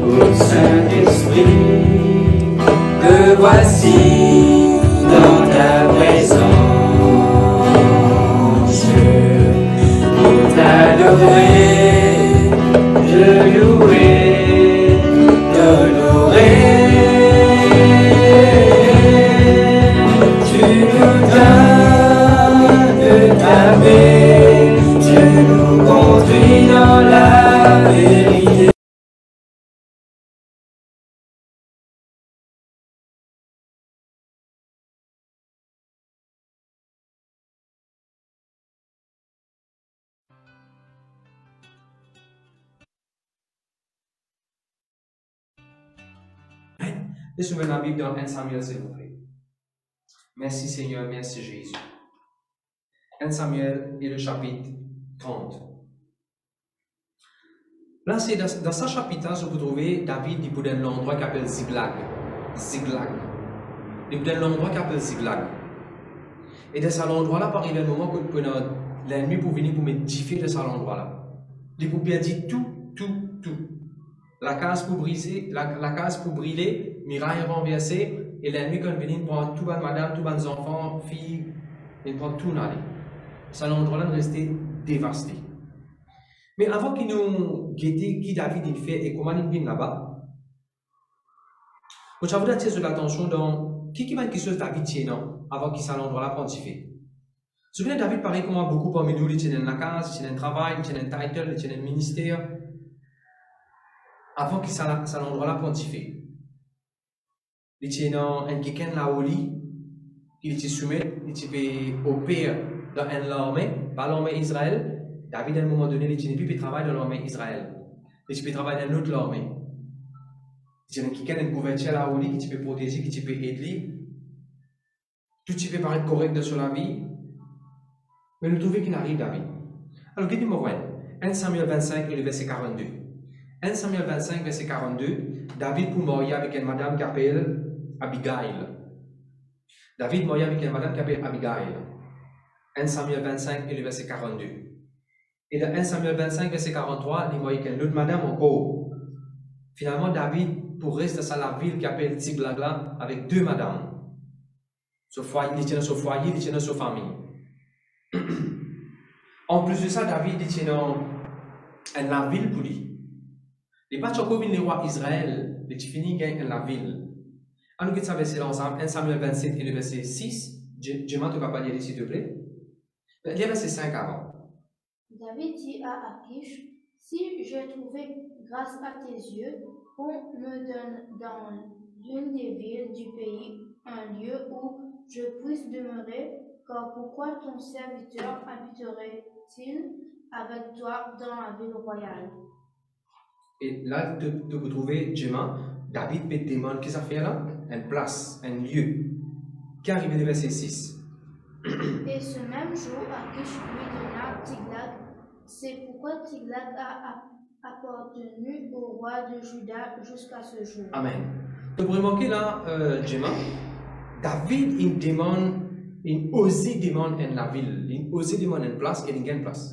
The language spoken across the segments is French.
Ô Saint-Esprit, me voici dans ta présence pour t'adorer, te louer, t'honorer. Tu nous donnes de ta paix, tu nous conduis dans la vérité. Laissez ouvrir la Bible dans 1 Samuel, s'il vous plaît. Merci Seigneur, merci Jésus. 1 Samuel et le chapitre 30. Là, c'est dans ce chapitre, vous trouvez David, il peut dans l'endroit qu'il appelle Ziklag. Ziklag. Il peut dans l'endroit qu'il appelle Ziklag. Et dans cet endroit-là, par exemple, le moment que l'ennemi pour venir pour me differ de cet endroit-là. Il peut perdre tout. La case pour briser, la case pour brûler, miraille renversée, et l'ennemi quand il vient prendre tout les madame, tous les enfants, filles, il prend tout dans les. Cet endroit-là restait dévasté. Mais avant qu'il nous guette qui David il fait et comment il vient là-bas, je voudrais attirer l'attention dans qui va quelque chose David tient non avant qu'il s'en endroit là prendre fait. Souvenez David paraît comme beaucoup parmi nous, il tient la case, il tient un travail, il tient un title, il tient un ministère. Avant qu'il s'en endroit là prendre fait. Il tient un quelqu'un là au lit, il te soumet, il te fait opérer dans l'armée, pas l'armée Israël. David, à un moment donné, il ne peut plus travailler dans l'armée Israël. Il peut travailler dans l'autre armée. Il y a quelqu'un qui couverture là où qui peut protéger, qui peut aider. Tout peut paraître correct sur la vie. Mais nous trouvons qu'il arrive David. Alors, qu'est-ce que nous voyons 1 Samuel 25 et le verset 42. 1 Samuel 25, verset 42. David pour mourir avec une madame qui s'appelle Abigail. David mourit avec une madame qui s'appelle Abigail. 1 Samuel 25 et le verset 42. Et dans 1 Samuel 25, verset 43, il mourit avec une autre madame encore. Finalement, David, pour rester dans la ville qui s'appelle Tsiglagla, avec deux madames. Il tient dans son foyer, il tient dans sa famille. En plus de ça, David il tient dans la ville pour lui. Il n'est pas encore venu le roi Israël, il finit gagne la ville. Alors, nous avons verset ensemble, 1 Samuel 27 et le verset 6. Je m'en pas lire s'il te plaît. Il y a verset 5 avant. David dit à Akish, si j'ai trouvé grâce à tes yeux, qu'on me donne dans l'une des villes du pays un lieu où je puisse demeurer, car pourquoi ton serviteur habiterait-il avec toi dans la ville royale? Et là, vous trouvez, Gemma, David peut demander qu'est-ce qu'il fait là? Une place, un lieu. Qui arrive au verset 6. Et ce même jour, Akish lui donna Tiglag. C'est pourquoi Tiglag a appartenu au roi de Juda jusqu'à ce jour. Amen. Donc, vous remarquez là, Gemma, David, il demande, il ose demander une ville, il ose demander une place et il gagne une place.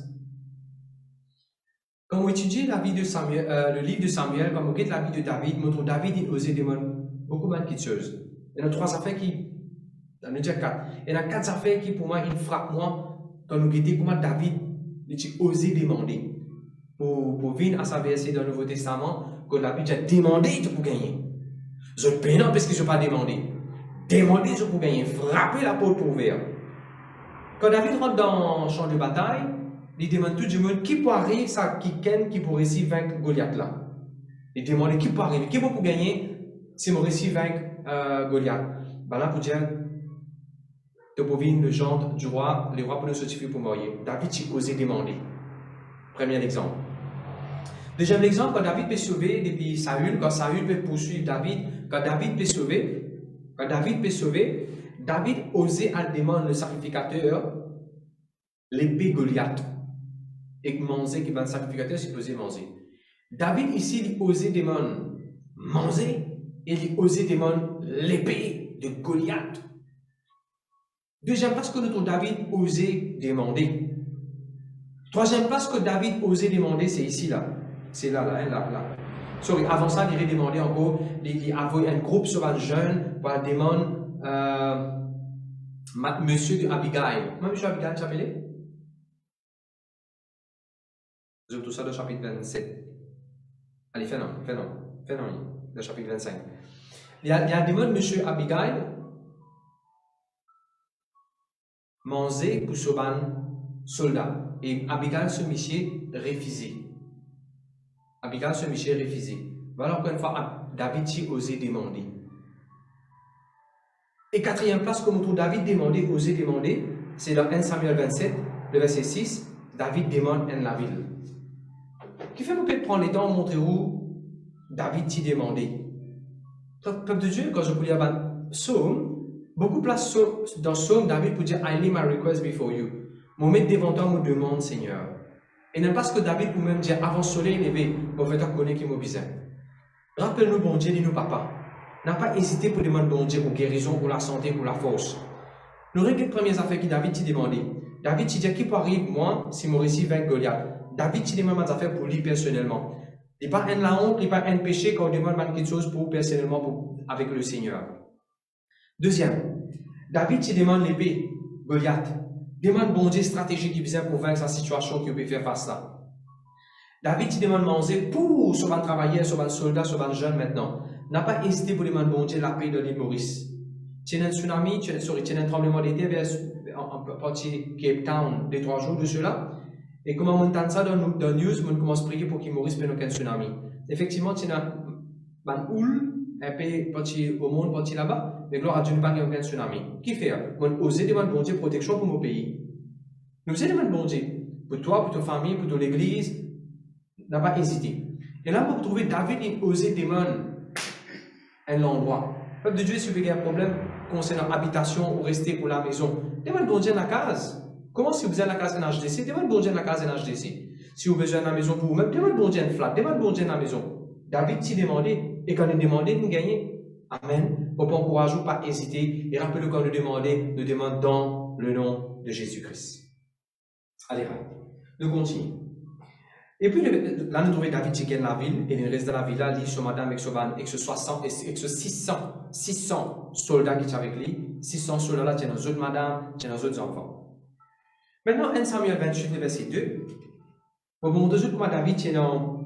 Quand vous étudiez la vie de Samuel, le livre de Samuel, quand vous regardez la vie de David, montre David, il ose demander beaucoup de choses. Il y a 3 affaires qui, il y en a déjà 4. Il y en a 4 affaires qui, pour moi, ils frappent moi, quand nous regardons comment David, il a osé demander. Pour venir à sa verset dans le Nouveau Testament, que David a demandé pour gagner. Je peine parce qu'ils n'ont pas demandé. Demander pour gagner. Frapper la porte pour ouvrir. Quand David rentre dans le champ de bataille, il demande tout le monde qui peut arriver, ça, qui pourrait réussir vaincre Goliath là. Il demande qui peut arriver, qui peut pour gagner, si on réussit vaincre Goliath. Ben là, pour dire, de bovine, le gendre du roi, les rois pour nous certifier pour mourir. David a osé demander. Premier exemple. Deuxième exemple, quand David peut sauver depuis Saül, quand Saül peut poursuivre David, quand David peut sauver, David osait à demander le sacrificateur l'épée Goliath. Et manger qui va le sacrificateur supposé manger. David ici, il osait demander manger et il osait demander l'épée de Goliath. Deuxième place que notre David osait demander. Troisième place que David osait demander, c'est ici, là. C'est là. Sorry, avant ça, il a demandé encore, il a envoyé un groupe sur un jeune pour demander Monsieur de Abigail. Comment Monsieur Abigail s'appelait? Je tout ça dans le chapitre 27. Allez, fais non, le chapitre 25. Il y a demandé Monsieur Abigail manger pour ce soldat. Et Abigail se monsieur refusé. Abigail se monsieur refusé. Voilà encore une fois, David a osé demander. Et quatrième place, comme on trouve David osé demander, c'est dans 1 Samuel 27, le verset 6, David demande en la ville. Qui fait peut-être prendre le temps de montrer où David t'y demandé. Peuple de Dieu, quand je vous lis Psaume, beaucoup de place dans Psaume, David peut dire I lay my request before you. Mon mettre devant toi, me demande Seigneur. Et non pas ce que David peut même dire avant le soleil levé, mon fait connaître qui m'a besoin. Rappelle-nous, bon Dieu, dis-nous papa. N'a pas hésité pour demander bon Dieu pour guérison, pour la santé, pour la force. Nous regardons les premières affaires que David t'a demandé. David t'a dit qui peut arriver moi si mon récit vainc Goliath. David t'a demandé des affaires pour lui personnellement. Il n'y a pas un la honte, il n'y a pas un péché quand on demande quelque chose pour personnellement avec le Seigneur. Deuxième, David t'a demandé l'épée, Goliath. Demande bon Dieu stratégie qui vient pour vaincre sa situation qu'il peut faire face à. David t'a demandé manger pour sur un travailleur, sur un soldat, sur un jeune maintenant. N'a pas hésité pour demander bon Dieu la paix de l'île Maurice. Tu as un tsunami, tu as un tremblement d'été vers en partie Cape Town, les 3 jours de cela. Et comment on entend ça dans le news, on commence à prier pour qu'il Maurice n'ait aucun tsunami. Effectivement, tu as un houle, un peu parti au monde, parti là-bas, mais gloire à Dieu, il n'y a aucun tsunami. Qui fait? On ose demander bon Dieu protection pour mon pays. Nous osons demander bon Dieu pour toi, pour ta famille, pour ton église. N'a pas hésité. Et là, pour trouver David, il osait demander un endroit. Peuple de Dieu, si vous avez un problème concernant l'habitation ou rester pour la maison, demandez bon Dieu dans la case. Comment si vous êtes dans la case en HDC, demandez bon Dieu dans la case en HDC. Si vous avez besoin de la maison pour vous-même, demandez bon Dieu en flat, demandez bon Dieu dans la maison. David s'y demandait, et quand il demandait, il gagnait. Amen. Pour pas encourager, pas hésiter. Et rappelez-le quand nous demande dans le nom de Jésus-Christ. Allez, nous continuons. Et puis là, nous trouvons David qui gagne la ville, et il reste dans la ville là, il sur madame avec ce 600 soldats qui sont avec lui, 600 soldats là, il y a nos autres madames, il y a nos autres enfants. Maintenant, 1 Samuel 28, verset 2, pour vous montrer comment David est dans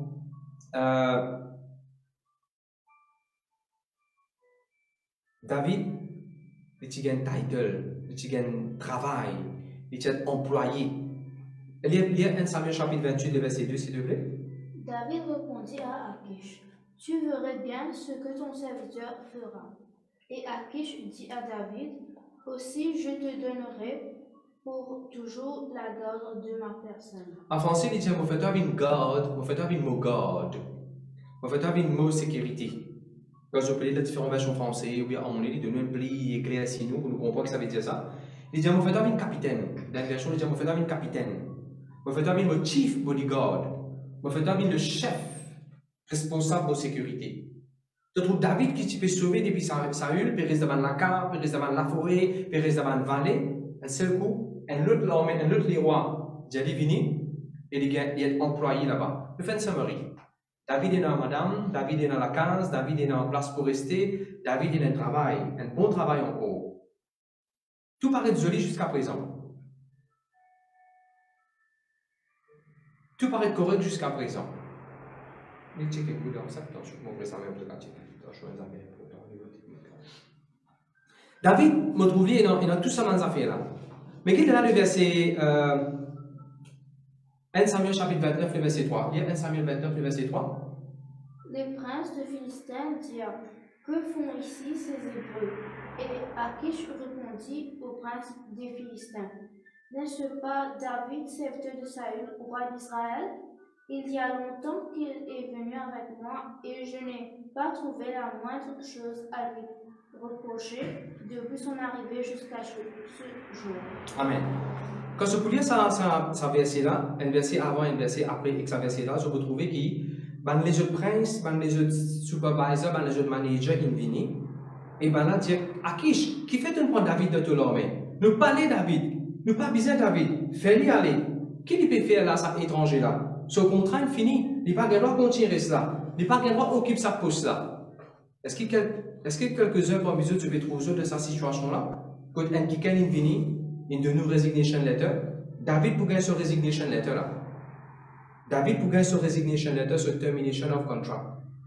David, il a un title, il a un travail, il est employé. Lisez 1 Samuel chapitre 28, verset 2, s'il te plaît. David répondit à Akish, tu verrais bien ce que ton serviteur fera. Et Akish dit à David, aussi je te donnerai pour toujours la garde de ma personne. En français, il dit, vous faites une garde, vous faites un mot garde, vous faites un mot sécurité. Quand je peux lire différentes versions françaises, ou bien on lit de nous un pli éclair si nous comprenons que ça veut dire ça. Il dit, vous faites un capitaine. Dans la version, il dit, vous faites un capitaine. Vous faites le chief bodyguard. Vous faites le chef responsable de sécurité. Tu trouves David qui peut sauver depuis Saül, puis reste devant la cave, puis reste devant la forêt, puis reste devant la vallée. Un seul coup, un autre roi, Jadi vini, et il est employé là-bas. Le fin de summary. David est dans madame, David est dans la case, David est dans place pour rester, David est dans le travail, un bon travail encore. Tout paraît joli jusqu'à présent. Tout paraît correct jusqu'à présent. David, me trouve il a tout ça dans les affaires là. Mais qui est là le verset 1 Samuel chapitre 29, le verset 3. Il y a 1 Samuel 29, le verset 3. Les princes de Philistins dirent, que font ici ces Hébreux? Et Akish répondit aux princes des Philistins, n'est-ce pas David, serviteur de Saül, roi d'Israël? Il y a longtemps qu'il est venu avec moi et je n'ai pas trouvé la moindre chose à lui reprocher depuis son arrivée jusqu'à ce jour. Amen. Quand je vous lis ça verset-là, un verset avant, un verset après, et ça verset-là, je vous trouve que les autres princes, les autres supervisors, les autres managers, ils viennent et là, dire Akish, qui fait un point David de tout l'homme? Nous parlons David. Nous pas besoin David, fais-lui aller. Qui peut faire là, ça étranger là? Ce contrat est fini, il va devoir continuer cela. il n'a pas le droit d'occuper sa poste là. Est-ce que quelques heures parmi eux, tu peux trouver de cette situation-là? Quand quelqu'un est venu, il donne une resignation letter, David pour gagner ce resignation letter là. David pour gagner ce resignation letter, ce termination of contract.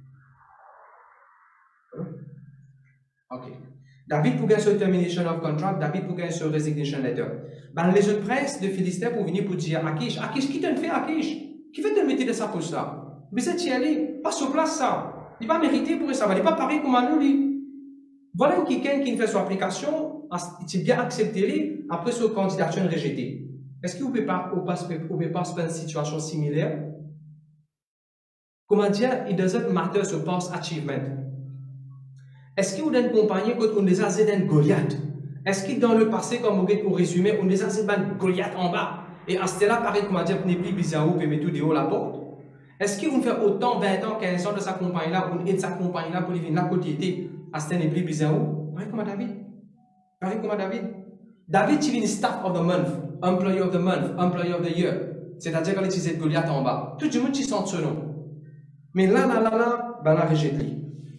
Ok. David pour gagner ce termination of contract, David pour gagner ce resignation letter. Ben, les autres princes de Philistins pour venir pour dire Akish, qui t'a fait Akish? Qui fait te mettre de sa poste là? Mais c'est y aller, pas sur place ça. Il n'est pas mérité pour ça, il n'est pas pareil comme à nous. Voilà quelqu'un qui fait son application, il bien accepté, après sa candidature rejetée. Est-ce que vous ne pouvez pas se faire une situation similaire? Comment dire, it doesn't matter ce past achievement. Est-ce que vous avez une compagnie quand on les a zéden Goliath? Est-ce que dans le passé, comme au résumé, on les a zéden Goliath en bas? Et à ce là pareil, comment dire, n'est plus bizarre, vous pouvez mettre tout de haut la porte? Est-ce que vous faites autant 20 ans, 15 ans de sa compagnie-là, ou de sa compagnie-là pour venir là côté, à ce n'est plus bizarre? Pareil comme David. Pareil comme David. David, il vient staff of the month, employee of the month, employee of the year. C'est-à-dire qu'il utilise Goliath en bas. Tout le monde s'y sent ce nom. Mais là, ben là, rejette-lui.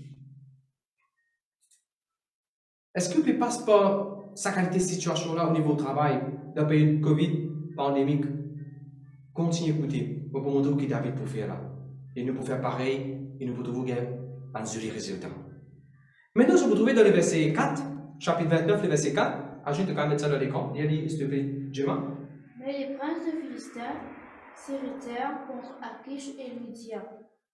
Est-ce que vous ne passez pas sa qualité de situation-là au niveau du travail, d'un pays de Covid, pandémique? Continuez à écouter pour montrer ce que David peut faire là. Et nous pouvons faire pareil, et nous pouvons gagner un joli résultat. Maintenant, je vous trouve dans le verset 4, chapitre 29, le verset 4. Ajoute quand même mettre ça dans l'écran. S'il te plaît, Gemma. Mais les princes de Philistins s'irritèrent contre Akish et lui dirent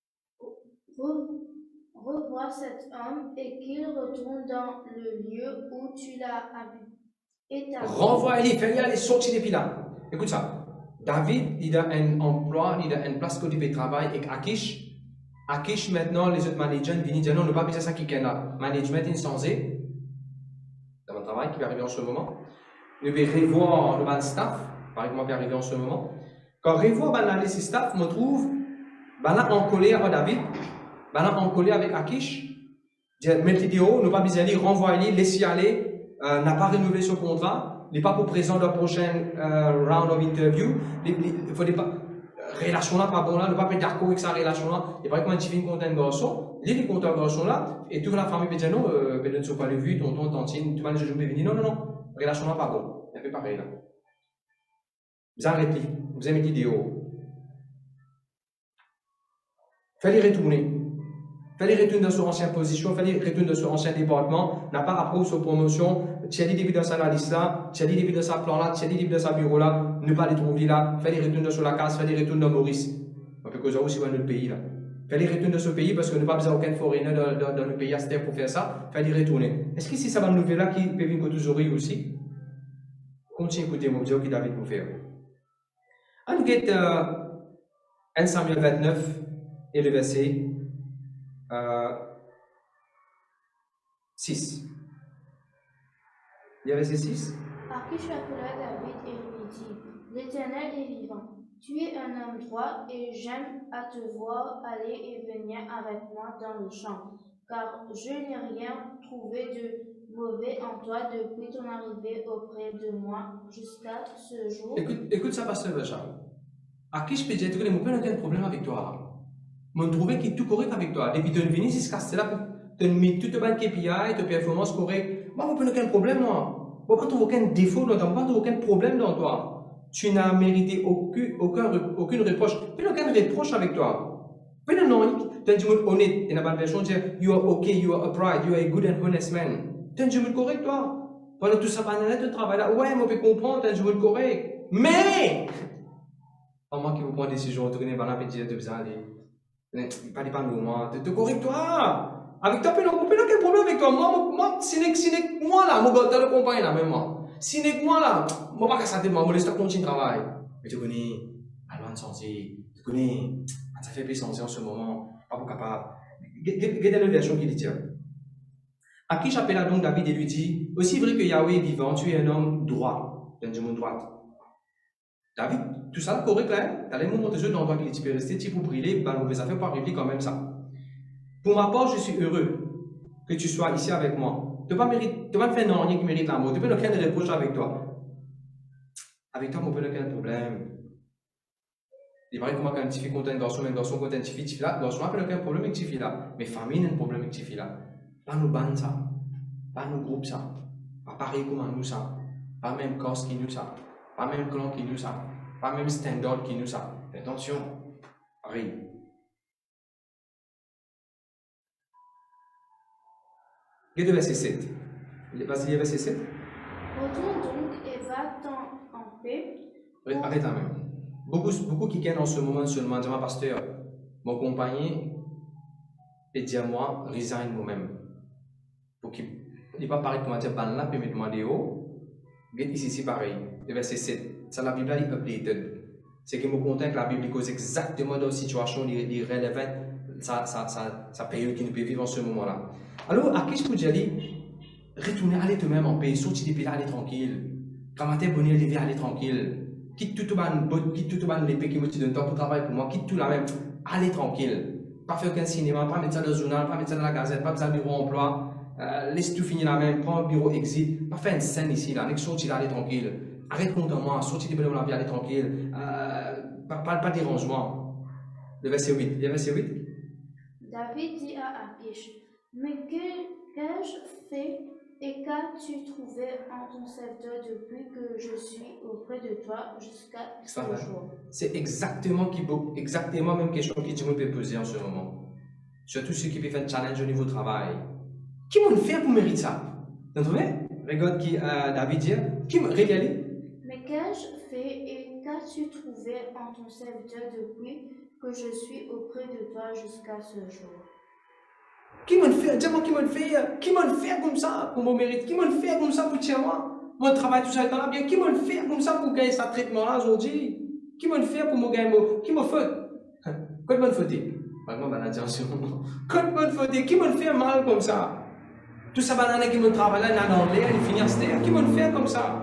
revois cet homme et qu'il retourne dans le lieu où tu l'as établi. Renvoie-le, fais-le aller sortir depuis là. Écoute ça. David, il a un emploi, il a une place côté de travail avec Akish. Akish, maintenant, les autres managers viennent dire non, on ne va pas besoin de ça qui est là. Management insensé, dans mon travail qui va arriver en ce moment. Nous vais revoir le staff, par exemple, qui va arriver en ce moment. Quand je revois les staff, je me trouve en colère avec David, en colère avec Akish. Mettre vidéo, ne pas besoin de renvoyer, laisser aller, n'a pas renouvelé son contrat, n'est pas pour présent dans le prochain round of interview. Il faut pas. Relation là, pas bon là, ne pas être d'accord avec sa relation là. Et par exemple, quand tu viens contre un garçon, il est contre un garçon là, et toute la famille peut dire non, ne ne pas le vu, tonton, tantine, tu vas le juger, venir. Non, non, non, relation là, pas bon. Il fait pareil là. Vous arrêtez, vous aimez vidéo. Fallait retourner. Fallait retourner dans son ancienne position, fallait retourner dans son ancien département, n'a pas approuvé sa promotion, tu as dit début dans sa liste là, tu as dit début dans sa plan là, tu as dit début dans sa bureau là, ne pas les trouver là, fallait retourner sur la case, fallait retourner dans Maurice. On peut causer aussi dans notre pays là. Fallait retourner dans ce pays parce qu'on n'a pas besoin d'aucun foreigner dans le pays à cette pour faire ça, fallait retourner. Est-ce que si ça va nous faire là qui peut venir aux oreilles aussi? Continuez à écouter mon Dieu qui David pour faire. On get 1 Samuel 29 et le verset 6. Il y a verset 6. Akish appela David et lui dit l'Éternel est vivant. Tu es un homme droit et j'aime à te voir aller et venir avec moi dans le champ, car je n'ai rien trouvé de mauvais en toi depuis ton arrivée auprès de moi jusqu'à ce jour. Écoute ça, pasteur Richard. Akish peut dire que je n'ai aucun problème avec toi. Je trouve qu'il est tout correct avec toi. Depuis que tu es venu jusqu'à cela, tu as mis toute ta KPI, ta performance correcte. Moi, je n'ai aucun problème. Je n'ai pas trouvé aucun défaut dans toi. Je n'ai pas trouvé aucun problème dans toi. Tu n'as mérité aucune reproche. Je n'ai aucun reproche avec toi. Je n'ai non, tu es un homme honnête. Et dans la version, tu dis, you are okay, you are upright, you are a good and honest man. Tu es un homme correct, toi. Pendant tout ça, pendant tout travail là, ouais, moi, je peux comprendre, tu es un homme correct. Mais, à moi qui vous prend des décisions, retournez dans la pétition de bizarre. Pas de moi, te corrige toi. Avec toi, on peut aucun problème avec toi. Moi, si n'est moi là, mon gars, le compagnie là, même moi. Si n'est moi là, moi pas qu'à ça moi, je laisse continuer le travail. Mais tu connais, la loi de santé, tu connais, ça fait plus santé en ce moment, pas pour capable. Regardez la version qui dit tiens. Akish appela donc David et lui dit aussi vrai que Yahweh est vivant, tu es un homme droit, d'un monde droit. David, tout ça correct là, t'as les moments de jeu dans toi qui tu peux rester, tu peux briller, bah mauvaise affaire pas arriver quand même ça. Pour ma part, je suis heureux que tu sois ici avec moi. Tu ne vas pas faire non, rien qui mérite l'amour. Tu peux aucun reproche avec toi. Avec toi, on peut aucun problème. Il paraît comment quand une fille contre un garçon, même garçon contre une fille là, garçon n'a pas aucun problème avec une fille là, mais famille n'a un problème avec une fille là. Pas nos bandes ça, pas nos groupes ça, pas pareil comme nous ça, pas même cause qui nous ça, pas même clan qui nous ça, pas même standard qui nous ça. Attention, pareil. Regardez le verset 7. Vas-y, verset 7. Retourne donc et va-t'en en paix. Arrête là même. Beaucoup qui gagnent en ce moment seulement disent, pasteur, mon compagnon, et dit à moi, resign moi-même. Pour qu'il ne pas pareil comme dire, ban là, puis me demander, oh, ici c'est pareil. Le verset 7. Ça, la Bible est updated. C'est que je me contente que la Bible cause exactement dans la situation, les relevant, sa période qui nous peut vivre en ce moment-là. Alors, à qui je peux dire, retournez, allez toi-même en paix, sortez des pays là, allez tranquille. Quand matin, bonne lever, allez tranquille. Quitte tout l'épée qui me donne temps pour travailler pour moi, quitte tout la même, allez tranquille. Pas faire aucun cinéma, pas mettre ça dans le journal, pas mettre ça dans la gazette, pas mettre ça dans le bureau emploi, laisse tout finir la même, prends un bureau exit, pas faire une scène ici, là, sortez là, allez tranquille. Arrête contre moi, sortez des bonhommes dans la vie, allez tranquille. Pas de dérangement. Le verset 8. Le verset 8. David dit à Achish, mais qu'ai-je fait et qu'as-tu trouvé en ton serviteur depuis que je suis auprès de toi jusqu'à ce jour? C'est exactement la même question que Dieu peut poser en ce moment. Surtout ceux qui peuvent faire un challenge au niveau du travail. Qui m'ont fait pour mériter ça? Vous entendez? Regarde qui David dit. Regardez. Mais qu'ai-je fait et qu'as-tu trouvé en ton serviteur depuis que je suis auprès de toi jusqu'à ce jour? Qui m'ont fait? Dis-moi qui m'ont fait comme ça pour mon mérite? Qui m'ont fait comme ça pour tirer moi? Mon travail tout ça dans la bien. Qui m'ont fait comme ça pour gagner ce traitement-là aujourd'hui? Qui m'ont fait pour me gagner? Qui m'a fait? Quoi de bonne faute? Vraiment, banane en ce moment. Quoi de bonne faute? Qui m'ont fait mal comme ça? Tout ça banane qui m'ont travaillé là, dans l'air, il finit à se terre. Qui m'ont fait comme ça?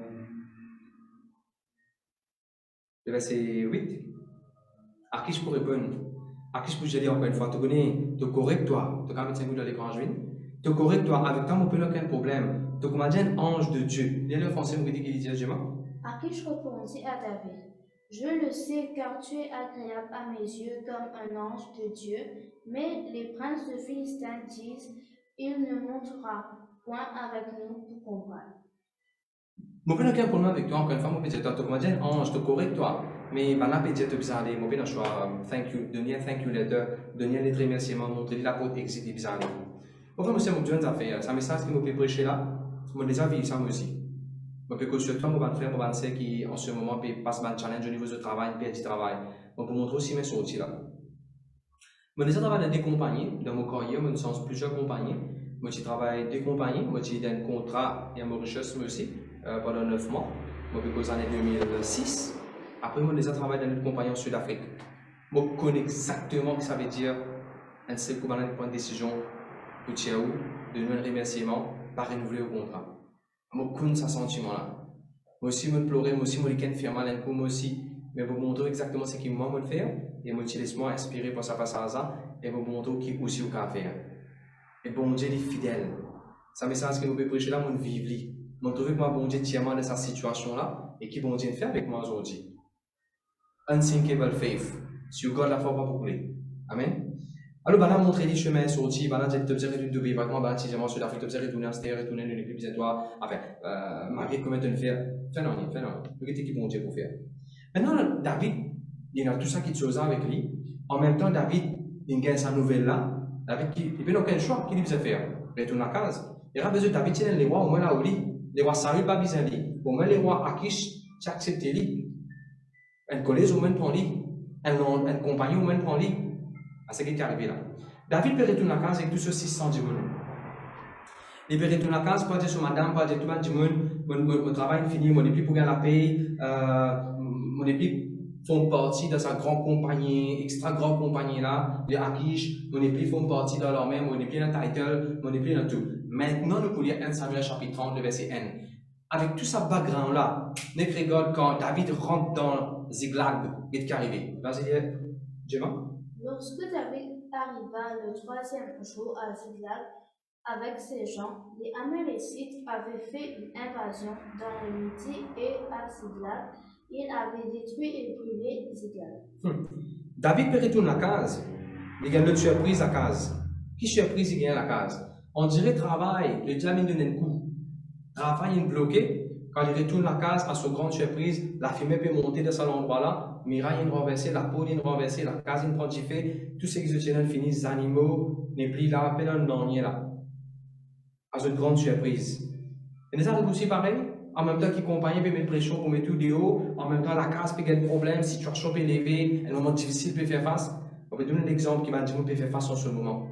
Le verset 8. À qui je peux répondre? À qui je peux dire encore une fois? Tu connais, tu correct toi. Tu as 45 minutes dans l'écran juin. Tu correct toi. Avec toi, on peut aucun problème. Tu comment dire un ange de Dieu. Dis-le en français, vous dites qu'il dit Dieu. Achish répondit à David, je le sais car tu es agréable à mes yeux comme un ange de Dieu, mais les princes de Philistins disent, il ne montera point avec nous pour combattre. Je n'ai aucun problème avec toi, encore une fois, je peux dire, tu comment dire un ange, tu correct toi. Mais là, je peux dire, tu peux aller, je peux choix, thank you, donner un thank you letter, donner un lettre de remerciement, montrer la porte exit, et puis aller. Enfin, moi, c'est mon besoin d'affaires. C'est un message que je peux prêcher là, je déjà vécu ça aussi. Je peux que toi, mon frère, mon sœur qui en ce moment passe un challenge au niveau du travail, puis du travail. Je peux montrer aussi mes sorties là. Je déjà travaillé dans des compagnies, dans mon carrière, je sens plusieurs compagnies. Je travaille dans des compagnies, je suis dans un contrat et à Mauritius aussi pendant 9 mois. Je peux aux années 2006. Après, je déjà travaillé dans une compagnie en Sud-Afrique. Je connais exactement ce que ça veut dire. Un seul coup, je prend une décision pour Tchiaou, de donner un remerciement, pas renouveler au contrat. Je connais ce sentiment-là. Moi aussi, je pleurais, moi aussi, je faire mal un coup, moi aussi. Mais je vous montre exactement ce que moi je faire et je laisse-moi inspirer pour ça passer à ça et je vous montre qui aussi au faire. Et bon Dieu est fidèle. Ça message que nous pouvons prêcher là, mon vivre. Je trouve que moi bon Dieu tient dans cette situation là et qui bon Dieu fait avec moi aujourd'hui. Unsinkable faith. Si vous gardez la foi pas pour couler. Amen. Alors, bah là, montrer les chemins sortis, bah là, tu te observes de vivre, vraiment, bah, si j'ai sur l'Afrique, tu observes retourner à terre, retourner dans les plus de toi, enfin, Marie, comment te le faire? Fais non, le qui bon Dieu pour faire. Maintenant, David, il a tout ça qui te chose avec lui. En même temps, David, il gagne sa nouvelle là. David, il n'a aucun choix. Qu'il doit faire? Retourne à la case. Il a besoin de David, il les rois, au moins là où il les rois Saül, pas besoin de lui. Au moins les rois Akish, tu acceptes lui. Un collègue, au moins prend lui. Un compagnon, au moins prend lui. C'est ce qui est arrivé là. David peut retourner à la case avec tout ce 600 diamants. Il peut retourner à la case, pas dire sur madame, pas dire tout le monde, mon travail fini, mon époux pour gagner la paye, mon époux font partie de sa grande compagnie, extra grande compagnie là, de Akish, mon époux font partie de leur même, mon époux dans title, mon époux dans tout. Maintenant, nous pouvons lire 1 Samuel chapitre 30, le verset 1. Avec tout ce background là, nous regardons quand David rentre dans Ziklag, qu'est-ce qui est arrivé? Vas-y, Gemma. Lorsque David arriva le 3e jour à Ziklag avec ses gens, les Amalécites avaient fait une invasion dans le midi et à Ziklag, il avait détruit et brûlé Ziklag. David peut retourner à la case. Il gagne le surprise à la case. Qui surprise il gagne la case? On dirait travail, le diable donne un coup. Travail est bloqué. Quand il retourne à la case, à sa grande surprise, la fumée peut monter de cet endroit-là, Miraille est renversée, la peau est renversée, la case est prend fait, tout ce qui se tient finit, les animaux n'est plus là, peine un dernier là. À une grande surprise. Et ça arrive aussi pareil, en même temps qu'il compagne peut mettre pression pour mettre tout de haut, en même temps la case peut avoir un problème, situation peut élever, un moment difficile peut faire face. On peut donner un exemple qui m'a dit qu'on peut faire face en ce moment.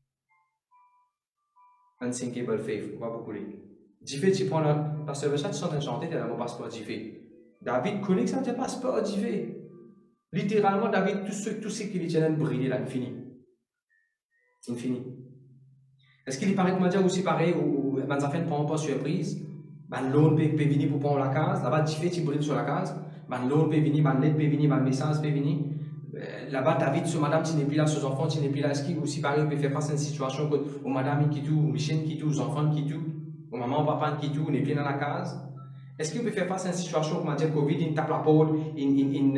Unsinkable faith, on va beaucoup lire. Diffé, tu prends parce que ça, tu es en train de chanter, tu as mon passeport Diffé. David connaît que ça, tu as passeport Diffé. Littéralement, David, tout ce qui lui tient briller là, infini. Infini. Est-ce qu'il paraît que m'a dit aussi pareil, ou ben, ça fait une pas surprise, ben l'autre peut venir pour prendre la case, là-bas, Diffé, tu brilles sur la case, ben l'autre peut venir, ben l'aide peut venir, ben le message peut venir. Là-bas, David, sur madame, tu n'es plus là, ses enfants, tu n'es plus là. Est-ce qu'il aussi pareil, peut faire face à une situation où madame qui tout, où Michel qui tout, aux enfants qui tout, où maman, papa qui tout, n'est plus dans la case? Est-ce qu'il peut faire face à une situation où on dit Covid, il tape la porte, il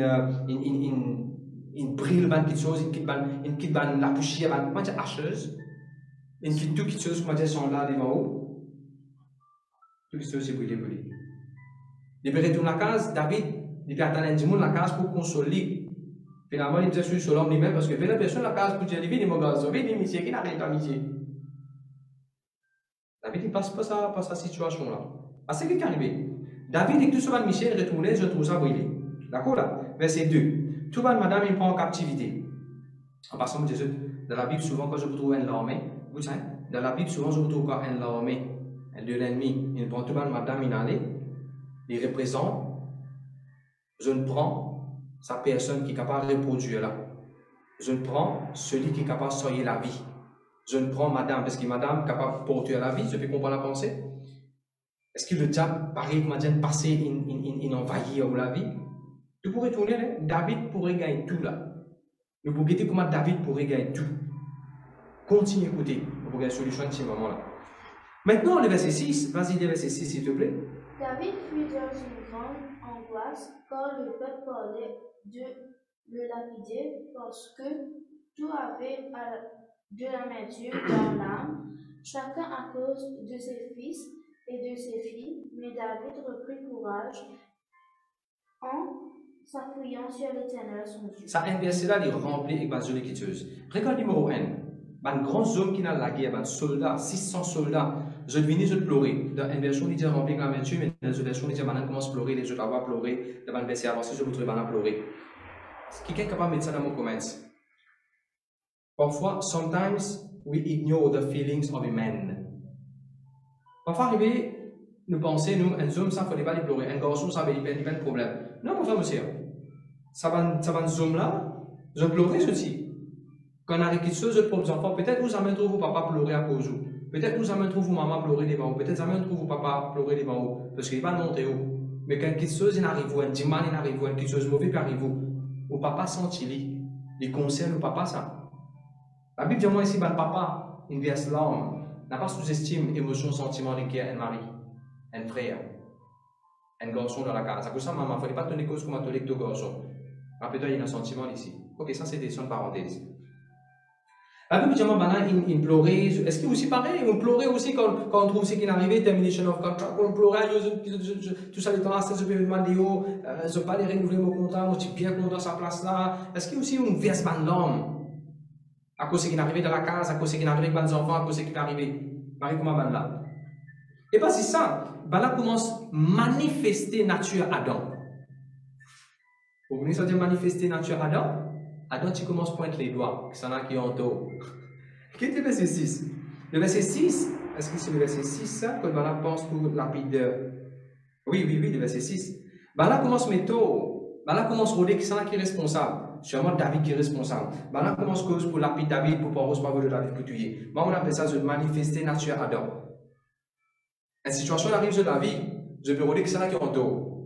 brille quelque chose, il quitte la poussière, comment dire, hacheuse, il quitte tout quelque chose, comment dire, sont là devant eux. Tout quelque chose, c'est brûlé, brûlé. Il peut retourner la case, David, il peut attendre du monde la case pour consoler. Finalement, il disait sur l'homme lui-même parce que la personne la case pour dire, il vit, il m'a sauvé, il dit, qui n'arrête pas amitié. David, il passe pas sa situation là. Ah, c'est ce qui est arrivé. David et tout ce que Michel retournait, je trouve ça brûlé. D'accord là? Verset 2. Tout le monde, madame, il prend en captivité. En passant, dans la Bible, souvent, quand je retrouve un armée, vous savez, dans la Bible, souvent, je retrouve quand un armée de l'ennemi, il prend tout le monde, madame, il allait, il représente, je ne prends sa personne qui est capable de reproduire là. Je ne prends celui qui est capable de soigner la vie. Je ne prends madame, parce que madame est capable de porter la vie, je peux comprendre la pensée. Est-ce que le diable, pareil, comme dit, passer, il envahit la vie? Tu pourrais tourner, là, David pourrait gagner tout là. Nous pouvons guetter comment David pourrait gagner tout. Continue à écouter, on pourrait gagner une solution à ce moment-là. Maintenant, le verset 6, vas-y, le verset 6, s'il te plaît. David fut dans une grande angoisse quand le peuple parlait de le lapider parce que tout avait de l'amertume dans l'âme, chacun à cause de ses fils et de ses filles. Mais David reprit courage en s'appuyant sur l'Éternel son Dieu. Ça inverse là, il remplit avec base de l'équiteuse. Regarde numéro 1. Un grand homme qui n'a la guerre, un soldat, 600 soldats, je venais, je pleurais. Dans une version, il dit remplir avec l'amertume, mais dans une version, il dit maintenant commence à pleurer, les autres avoir pleuré. Dans une verset avancé, je vous trouve maintenant pleurer. Quelqu'un est capable de mettre ça dans mon comments. Parfois, sometimes we ignore the feelings of a man. Parfois, arrivé, nous pensons, nous, un homme, ça ne faut pas lui pleurer. Un garçon, ça va lui faire un problème. Non, mon frère, monsieur. Ça va un homme là, je pleurer aussi. Quand on a quelque chose pour les enfants, peut-être vous amènerez vos papa pleurer à cause de vous. Peut-être vous amènerez vos maman pleurer devant vous. Peut-être vous amènerez vos papa pleurer devant vous. Parce qu'il va monter où. Mais quand quelque chose arrive, un dimanche arrive, quelque chose de mauvais arrive, au papa senti les concerne au papa ça. La Bible dit moi ici, le papa, il verse l'âme, n'a pas sous-estime émotion, sentiment de un mari, un frère, un garçon dans la casa. C'est pour ça, maman, il ne fallait pas tenir cause comme un tolé de garçon. Rappelez-toi, il y a un sentiment ici. Ok, ça c'est une parenthèse. La Bible dit il pleurait. Est-ce que aussi pareil, on pleurait aussi quand on trouve ce qui est arrivé, termination of contract, on pleurait, tout ça, le temps, je vais demander, je ne vais pas les renouveler mon contrat, je suis bien content de sa place là. Est-ce qu'il y a aussi une verse de l'homme à cause de ce qui est arrivé dans la case, à cause de ce qui est arrivé avec les enfants, à cause de ce qui est arrivé? Marie, comment va là? Et pas si ça, là commence à manifester nature Adam. Vous voulez ça dire manifester nature Adam? Adam, tu commences à pointer les doigts, que ça en a qui ont tort. Quel est le verset 6? Le verset 6, est-ce que c'est le verset 6 ça, que là pense pour lapide? Oui, le verset 6. Là commence à mettre là commence à rôder qui est responsable. Sûrement David qui est responsable. Là commence cause pour lapide David, pour pas recevoir de David pour tuer. Moi, on appelle ça de manifester nature Adam. Une situation arrive sur David, je peux rôder qui est qui ont tort.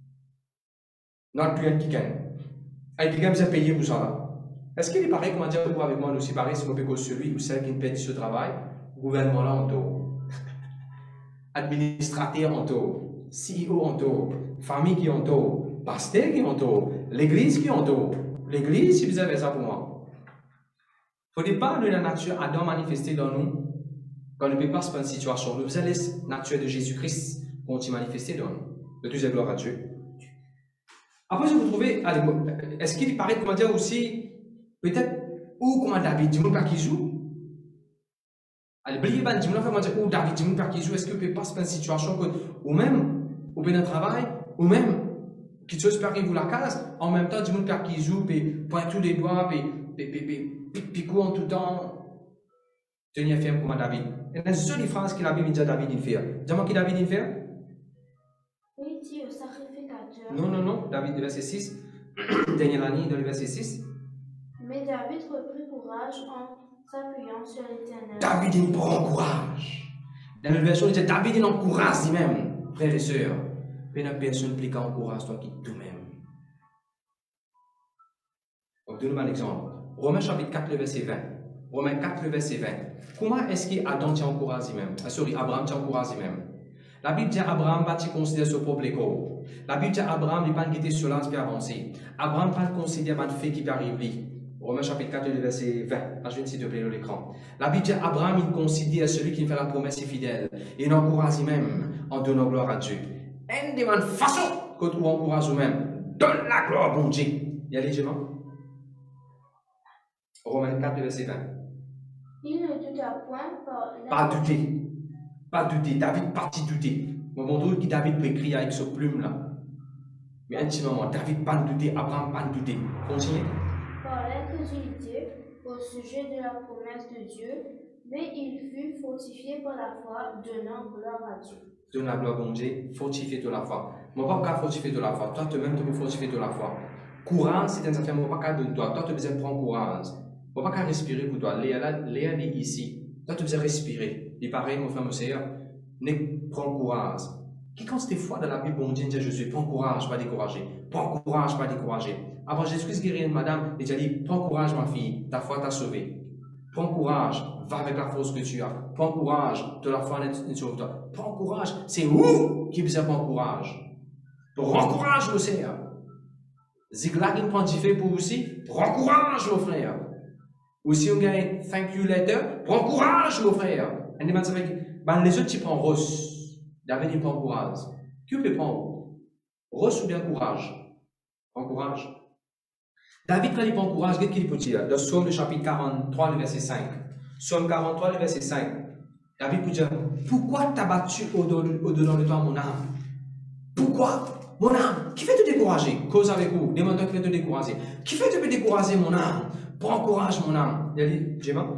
Non, plus un qui gagne. Et quelqu'un vous a payé pour ça. Est-ce qu'il est pareil, comment dire, pour avec moi aussi pareil, si on peut que celui ou celle qui me paye ce travail, gouvernement là en taux, administrateur en taux, CEO en taux, famille qui en taux, pasteur qui entoure, l'église qui entoure. L'église, si vous avez ça pour moi. Il ne faut pas de la nature Adam manifester dans nous quand nous ne passe pas une situation. Nous allons laisser la nature de Jésus-Christ continuer à manifester dans nous. De tous et gloire à Dieu. Après, vous trouvez, est-ce qu'il paraît, comment dire aussi, peut-être, ou comment David, dis-moi pas qui joue? Allez, oubliez pas, dis-moi comment dire, ou David, dis-moi pas qui joue, est-ce que vous ne passe pas une situation, ou même, ou bien un travail, ou même, quelque chose peut arriver la case, en même temps, dis-moi pas qui joue, puis pointe tous les doigts, puis court en tout temps, tenir ferme comme David. Il y a une seule phrase que la Bible dit à David il fait. Dis-moi qui David il fait? Oui, dit au sacrificateur. Non, David, le verset 6, dernière ligne dans le verset 6. Mais David reprit courage en s'appuyant sur l'Éternel. David, il prend courage. Dans la version, il dit David, il encourage lui-même, frères et sœurs. Mais une personne plus qu'encourage toi qui toi-même. Donc, donne-nous un exemple. Romains chapitre 4, le verset 20. Romains 4, le verset 20. Comment est-ce qu'Adam t'encourage lui-même? Abraham t'encourage lui-même. La Bible dit Abraham va te considérer son propre écho. La Bible dit Abraham n'est pas guetté sur l'âge qui avance. Abraham pas considérer un fait qui peut arriver. Romains chapitre 4, le verset 20. Ajoute s'il te plaît dans l'écran. La Bible dit Abraham, il considère celui qui fait la promesse est fidèle. Et il encourage lui-même en donnant gloire à Dieu. Et de la façon que tu encourages vous-même, donne la gloire à bon Dieu. Il y a les gemmes. Romains 4, verset 20. Il ne douta point Pas douter. Pas douter. David parti douter. Mon montre qui David peut écrire avec ce plume là. Mais intimement, David pas douter, Abraham pas douter. Continue. par l'incrédulité au sujet de la promesse de Dieu, mais il fut fortifié par la foi, donnant gloire à Dieu. Donne la gloire à bon Dieu, fortifié de la foi. Moi, pas fortifier de la foi. Toi, toi-même, tu peux fortifier de la foi. Courage, c'est un affaire, moi, pas de toi. Toi, tu besoin de prendre courage. Moi, pas respirer pour toi. Léa est ici. Toi, tu besoin respirer. Il paraît, mon frère, mon seigneur, prends courage. Qui quand c'était foi dans la Bible, bon Dieu dit je suis, prends courage, pas décourager. Prends courage, pas décourager. Avant Jésus-Christ guérit une madame, il a dit, prends courage, ma fille, ta foi t'a sauvée. Prends courage, va avec la force que tu as. Prends courage, de la foi n'est sauve toi. Prends courage, c'est où qui besoin prendre courage. Prends courage, mon Seigneur. Ziklag, il prend du fait pour aussi. Prends courage, mon frère. Aussi, on gagne thank you letter. Prends courage, mon frère. Et les autres, ils prennent Ross. David, il prend courage. Qui peut prendre? Ross ou bien courage? Prends courage. David, quand il prend courage, qu'est-ce qu'il peut dire? Dans Psaume, le chapitre 43, le verset 5. Psaume 43, le verset 5. David peut dire, pourquoi t'as battu au-dedans de toi, mon âme? Pourquoi? Mon âme, qui fait te décourager? Cause avec vous, demande-toi qui fait te décourager. Qui fait te décourager, mon âme? Prends courage, mon âme. Il a dit, Gemma?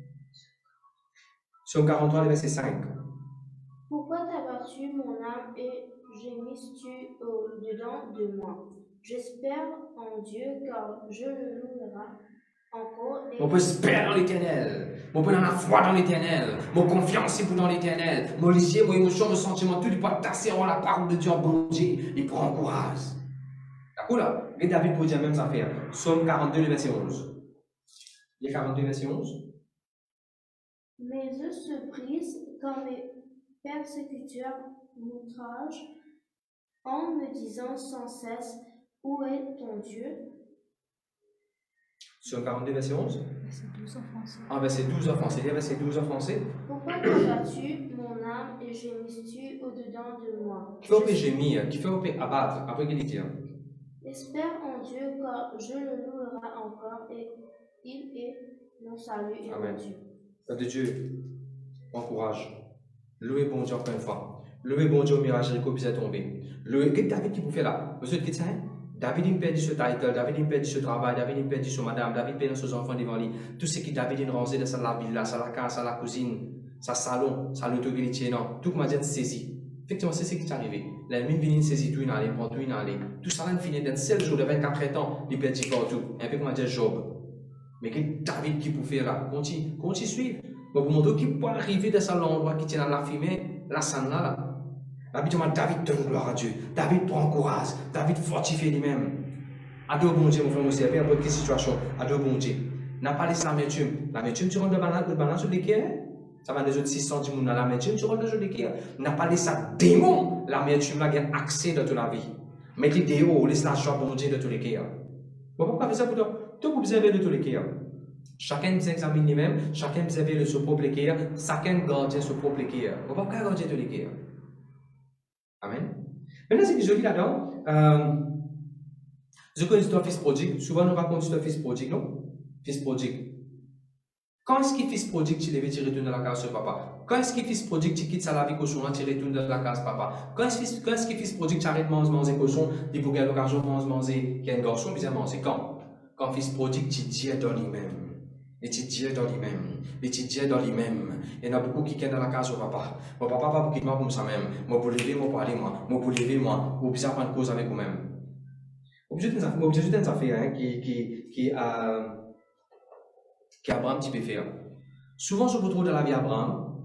Psaume 43, le verset 5. Pourquoi t'as battu mon âme et gémisses-tu au-dedans de moi? J'espère en Dieu car je le louerai encore. Mon peut espérer dans l'éternel. Mon peut dans la foi dans l'éternel. Mon confiance est pour dans l'éternel. Mon lycée, mon émotion, mon sentiment, tout il peut tasser en la parole de Dieu en bon Dieu. Il prend courage. D'accord là? Et David peut dire même ça faire. Psaume 42, le verset 11. Il y a 42, verset 11. Mes œufs se brisent quand mes persécuteurs m'outragent en me disant sans cesse, où est ton Dieu? Psaume 42, verset 11. Verset 12 en français. Ah, verset 12 en français. Il y a verset 12 en français. Pourquoi t'as battu mon âme et gémisses-tu au-dedans de moi? Qui fait au gémir, qui fait au abattre. Après, qu'il dit. J'espère en Dieu car je le louerai encore et il est mon salut et Amen. mon Dieu. Père de Dieu, encourage. Louez bon Dieu encore une fois. Louez bon Dieu au mirage Jéricho puis est tombé. Louez. Qu'est-ce que David qui vous fait là? Monsieur, qu'est-ce que c'est? David il perd ce title, David il perd ce travail, David il perd ce madame, David perd ses enfants devant lui. Tout ce qui David il rangé dans sa villa, sa casa, sa cuisine, sa salon, sa loto qu'il tient, non. Tout comme dit saisi. Effectivement, c'est ce qui est arrivé. La même vient saisir tout, il allait, prend tout, il allait. Tout ça là finit d'un seul jour de 24 ans, il perd tout. Un peu comme dit Job. Mais que David qui peut faire là, continue suivre. Mais pour montrer qu'il peut arriver dans cet endroit qui tient à la fumée, la scène là. La Bible dit, David donne gloire à Dieu. David prend courage. David fortifie lui-même. Adieu bon Dieu, mon frère, mon sœur. Peu importe quelle situation. Adieu bon Dieu. N'a pas laissé l'amertume. L'amertume, tu rentres le balance sur l'équerre. Ça va les autres 600 du monde dans l'amertume, tu rentres le jeu d'équerre. N'a pas laissé ça démon. L'amertume là, a accès dans toute la vie. Mettez des hauts, laisse la joie bon Dieu de tous les cas. Vous pouvez pas faire ça pour toi. Tout vous observez de tous les cas. Chacun s'examine lui-même, chacun observe le son propre cas, chacun garde son propre cas. Vous pouvez pas garder tous les cas. Amen. Maintenant, c'est que je dis là-dedans, je connais l'histoire fils prodigue. Souvent, nous racontons l'histoire fils prodigue, non? Fils prodigue. Quand est-ce qu'il fils prodigue, tu devais retourner dans la case de papa? Quand est-ce qu'il fils prodigue, tu quittes sa la vie cochon, tu retournes dans la case papa? Quand est-ce qu'il fils prodigue, tu arrêtes de manger cochon, tu pour gagner l'occasion de manger qu'un garçon, puis manger quand? Quand fils prodigue, tu dis dans lui-même. Et tu dis dans lui-même. Et tu dis dans lui-même. Il y en a beaucoup qui sont dans la case de papa. Mon papa va quitter moi comme ça même. Moi pour lever, moi pour aller moi. Moi pour lever moi. Ou bien prendre cause avec vous-même. Objet d'une affaire qui Abraham peut faire. Souvent, je vous trouve dans la vie d'Abraham.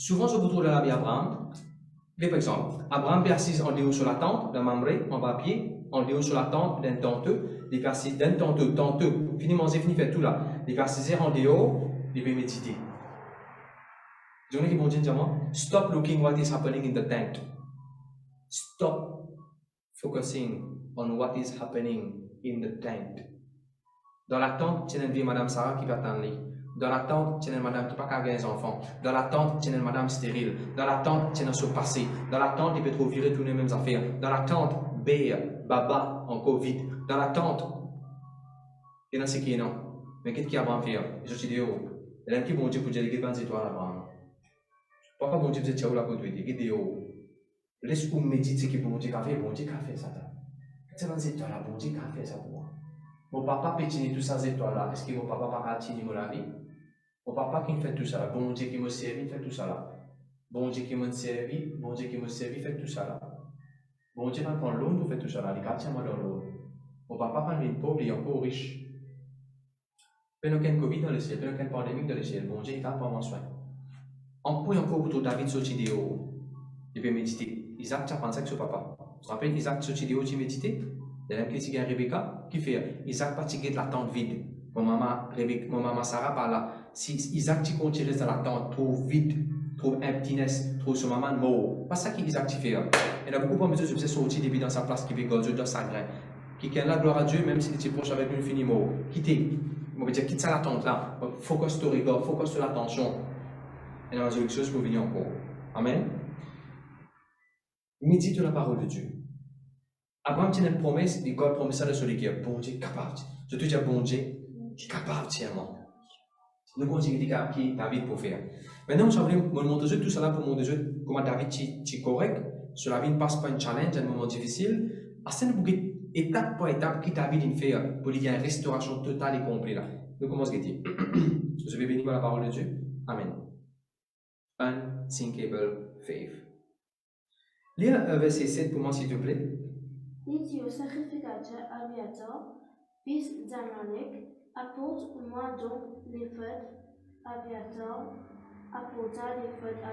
Mais par exemple, Abraham est assis en dehors sur la tente d'un Mamré, en bas pied, en dehors sur la tente d'un tenteux. Il est assis d'un tenteux, fini manger, fini faire tout là. Il est assis en dehors, il va méditer. Je dis que mon Dieu dit à moi, stop looking what is happening in the tent. Stop focusing on what is happening in the tent. Dans la tente, il y a une vieille Madame Sarah qui va attendre. Dans la tente, il y a une madame qui n'a pas qu'à des enfants. Dans la tente, il y a une madame stérile. Dans la tente, il y a un saut passé. Dans la tente, il peut trop virer toutes les mêmes affaires. Dans la tente, béa, baba, en Covid. Dans la tente, il y a ce qui est non. Mais qu'est-ce qu'il y a à Abraham faire? Je te dis, oh, il y a un qui bon Dieu pour dire, il y a 20 étoiles à Abraham. Pourquoi bon Dieu dit, tiens, où la côte, il dit, oh, laisse-moi méditer ce qui bon Dieu a fait, bon Dieu a fait ça. C'est 20 étoiles là, bon Dieu a fait ça pour moi. Mon papa pétine tous ces étoiles-là. Est-ce que mon papa va attirer mon vie? Mon papa qui me fait tout ça là. Bon Dieu qui me servi, fait tout ça là. Bon Dieu qui me servi, fait tout ça là. Bon Dieu va prendre l'eau pour faire tout ça là. Il garde moi dans l'eau. Mon papa prend une pauvre et encore riche. Pendant qu'il y a une Covid dans le ciel, pendant qu'il y a une pandémie dans le ciel, bon Dieu il garde pour moi soin. En quoi encore pour David sorti de haut? Il peut méditer. Isaac, tu as pensé que son papa. Tu te rappelles Isaac sorti de haut, tu méditais? Il y a un petit gars Rebecca qui fait Isaac fatigué de la tente vide. Mon maman Sarah par là. Si Isaac tu continues dans la tente, trouve vide, trouve emptiness, trouve son maman mort. Pas ça qu'Isaac tu fait. Il y a beaucoup de gens qui sont sortis depuis dans sa place qui veut Dieu dans sa graine. Qui a la gloire à Dieu même s'il est proche avec une fini mort. Quittez. On va dire quitte ça la tente là. Focus sur le regard, focus sur l'attention. Et dans la résurrection pour venir encore. Amen. Médite la parole de Dieu. Abraham tient une promesse, et God promet ça de celui qui est bon Dieu capable. Je te dis à bon Dieu, capable, tiens-moi. Nous continuons à dire qui David pour faire. Maintenant, je voulais vous montrer tout cela pour vous montrer comment David est correct. Sur la vie ne passe pas un challenge, un moment difficile. C'est une étape par étape qui David fait pour qu'il y ait une restauration totale et complète là. Nous commençons à dire. Je vais bénir par la parole de Dieu. Amen. Unthinkable faith. Lis le verset 7 pour moi, s'il te plaît. Il dit au sacrificateur Abiathar, fils d'Amalek, apporte-moi donc l'éphod. Abiathar apporta l'éphod à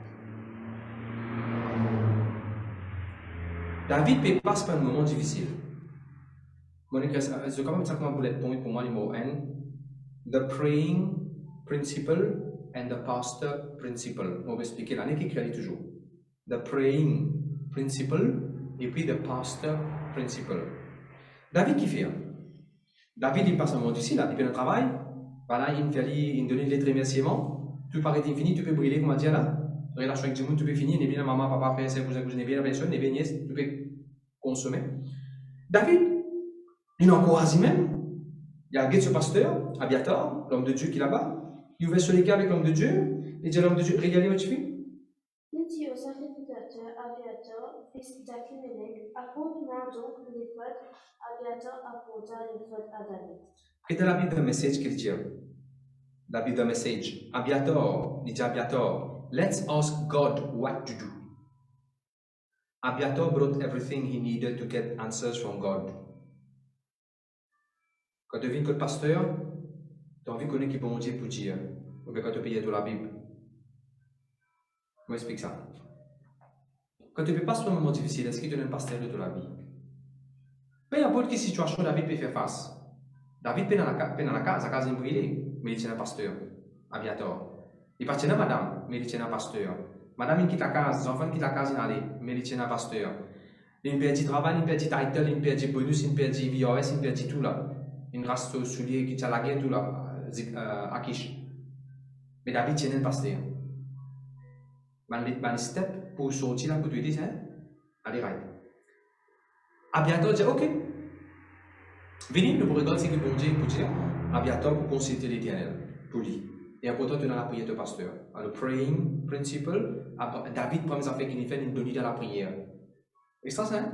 David. David passe par un moment difficile. Je commence à comme bullet point pour moi, numéro 1. The praying principle and the pastor principle. On va expliquer l'année qui écrit toujours. The praying principle et puis the pastor principle. David qui fait? David il passe un moment difficile, il fait un travail, voilà, il donne une lettre de remerciement, tout paraît infini, tu peux brûler comme on dit là, relation avec du monde, tu peux finir, n'est bien maman, papa, frère, sœur, cousin, n'est bien la personne, n'est bien nièce, tu peux consommer. David, il encourage même, il a ce pasteur, Abiathar, l'homme de Dieu qui est là-bas, il ouvre sur les cas avec l'homme de Dieu, il dit à l'homme de Dieu, regardez votre fille. Il dit au sacrificateur Abiathar, fils d'Achimelech, apporte-moi donc l'éphod. Abiathar apporta l'éphod à David. Et dans la Bible, un message qu'il dit. La Bible, un message. Abiathar, il dit Abiathar, let's ask God what to do. Abiathar brought everything he needed to get answers from God. Quand tu viens que le pasteur, tu as envie de connaître qui bon Dieu pour dire, ou bien quand tu payes de la Bible. Je m'explique ça. Quand tu ne peux pas sur un moment difficile, est-ce que tu es un pasteur de la vie? Peu importe quelle situation David peut faire face. David peut dans la case, sa case est brûlée, mais il tient un pasteur, Abiathar. Il appartient à madame, mais il tient un pasteur. Madame il quitte la case, les enfants quittent la case, mais il tient un pasteur. Il perd du travail, il perd du title, il perd du bonus, il perd du VOS, il perd tout là. Il reste au soulier qui t'a la guerre tout là, Akish. Mais David tient un pasteur. Man step pour sortir là pour te dire, allez, right. Abiator dit, ok. Venez, nous regarder ce que bon Dieu pour dire. Abiator pour consulter l'Éternel, pour lui. Et important, tu as la prière de pasteur. Le praying principle, David, première affaire qu'il fait, il donne dans la prière. Et ça, c'est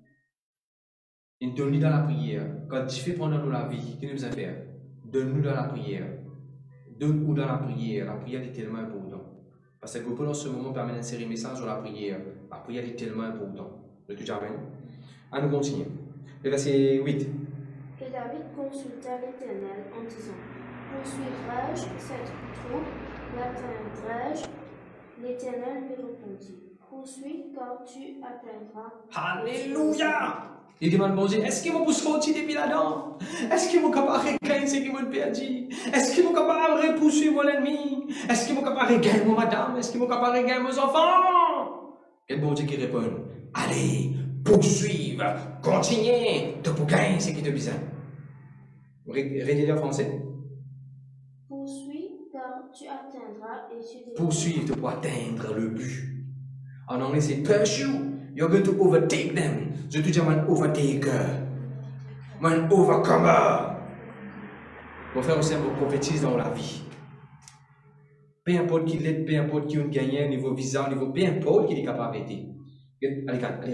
il donne dans la prière. Quand tu fais pendant la vie, qu'est-ce que nous allons faire? Donne-nous dans la prière. Donne-nous dans la prière. La prière est tellement importante. Parce que Google en ce moment permet d'insérer un message sur la prière. La prière est tellement importante. Je te dis amen. À nous continuer. Le verset 8. Et David consulta l'Éternel en disant, poursuivrai-je cette troupe, l'atteindrai-je? L'Éternel lui répondit, poursuis car tu atteindras. Alléluia! Il demande bon Dieu, est-ce qu'il m'a sorti depuis là-dedans? Est-ce qu'il m'a capable de gagner ce qu'il m'a perdu? Est-ce qu'il m'a capable de poursuivre mon ennemi? Est-ce qu'il m'a capable de gagner mon madame? Est-ce qu'il m'a capable de gagner mes enfants? Et bon Dieu qui répond, allez, poursuivre, continuez de pour gagner ce qui te besoin. Rédiger en français. Poursuis car tu atteindras et tu Poursuivre pour atteindre le but. En anglais, c'est pursue. You're going to overtake them. Je te dis, man overtaker. Man overcomer. Mon frère aussi, on prophétise dans la vie. Peu importe qui l'est, peu importe qui on gagne, niveau visa, niveau, peu importe qui est capable d'aider. Allez.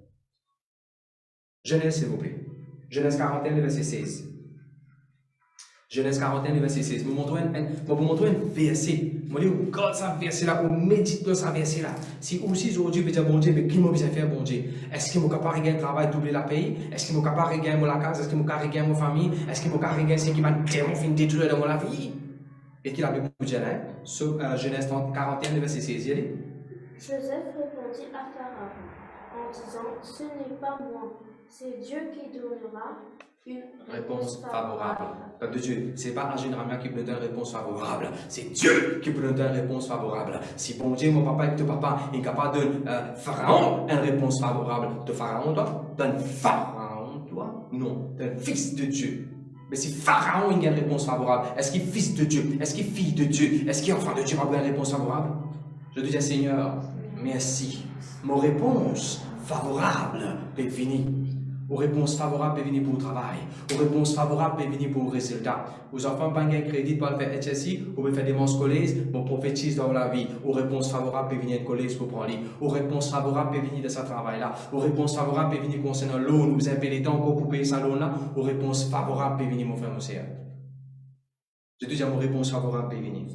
Genèse, s'il vous plaît. Genèse 41, verset 16. Genèse 41, verset 16. Je vais vous montrer un verset. Je vais vous dire, regarde ce verset-là, ou médite dans ce verset-là. Si aussi aujourd'hui, vous dire, bon Dieu, mais qui m'a besoin de faire, bon Dieu? Est-ce qu'il m'a capable de gagner un travail, doubler la paye? Est-ce qu'il m'a capable de gagner la case? Est-ce qu'il m'a capable de gagner ma famille? Est-ce qu'il m'a capable de gagner ce qui va tellement finir détruire dans la vie? Et qu'il a beaucoup de gens, hein? Sur Genèse 41, verset 16. Joseph répondit à Pharaon en disant, ce n'est pas moi, c'est Dieu qui donnera une réponse favorable. Peuple de Dieu, ce n'est pas Agène Ramia qui peut donner une réponse favorable, c'est Dieu qui peut donner une réponse favorable. Si bon Dieu, mon papa et ton papa est capable de donner Pharaon une réponse favorable, de Pharaon, toi, donne Pharaon, toi, non, d'un fils de Dieu. Mais si Pharaon a une réponse favorable, est-ce qu'il est fils de Dieu? Est-ce qu'il est fille de Dieu? Est-ce qu'il est enfant de Dieu? Ma une réponse favorable? Je te dis, Seigneur, merci. Mon réponse favorable est venue. Aux réponses favorables peuvent venir pour le travail. Aux réponses favorables peuvent venir pour le résultat. Aux enfants pas un crédit pour faire HSI, ou faire des manches scolaires, on prophétise dans la vie. Aux réponses favorables peuvent venir de collège pour prendre. Aux réponses favorables peuvent venir de ce travail-là. Aux réponses favorables peuvent venir concernant l'eau. Vous avez les temps encore pour payer ça là. Aux réponses favorables peuvent venir, mon frère, mon sœur. Je te dis, mon réponse favorable peut venir.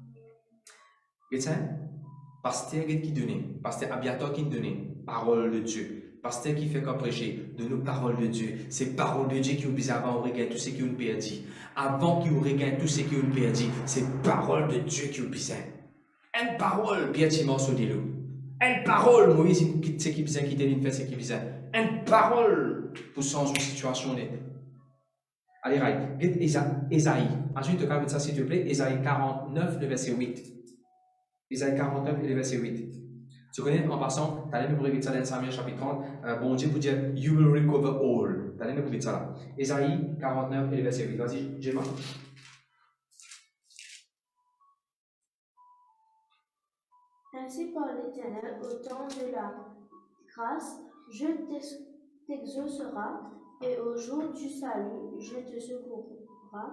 Et ça, pasteur qui donne, pasteur Abiator qui donne, parole de Dieu. Pasteur qui fait qu'à prêcher de nos paroles de Dieu. C'est paroles de Dieu qui ont besoin avant de regagner tout ce qui ont perdu. Avant qu'ils regagnent tout ce qui ont perdu, c'est paroles de Dieu qui ont besoin. Une parole, Pierre Timon Sodilo. Une parole, Moïse, ce qui besoin quitter l'une, fait ce qui besoin. Une parole pour changer la situation. Allez, right. Get Esaïe. Ensuite, tu as ça, s'il te plaît. Esaïe 49, le verset 8. Esaïe 49, le verset 8. Tu connais, en passant, tu as l'air de vite ça dans Samuel chapitre 30. Bon Dieu vous dit, you will recover all. Tu as l'air de vite ça là. Esaïe 49, le verset 8. Vas-y, Gemma. Ainsi par l'Éternel, au temps de la grâce, je t'exaucerai, et au jour du salut, je te secourrai,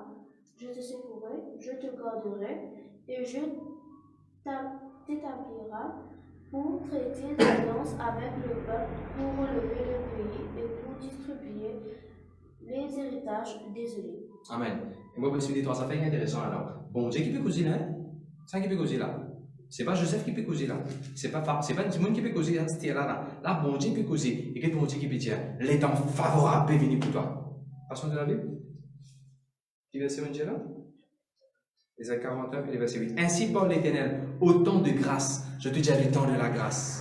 je te garderai, et je t'établirai pour traiter l'alliance avec le peuple, pour relever le pays et pour distribuer les héritages désolés. Amen. Et moi, je me suis dit, trois affaires intéressantes alors. Bon Dieu qui peut causer là, c'est qui peut causer là. C'est pas Joseph qui peut causer là. C'est pas Timon qui peut causer là, c'était là. Là, bon Dieu peut causer. Et que bon Dieu qui peut dire, les temps favorables peuvent venir pour toi. Passons de la Bible. Qui verset mon Dieu là? Ésaïe 49 et le verset 8. Ainsi parle l'Éternel, au temps de grâce. Je te dis le temps de la grâce.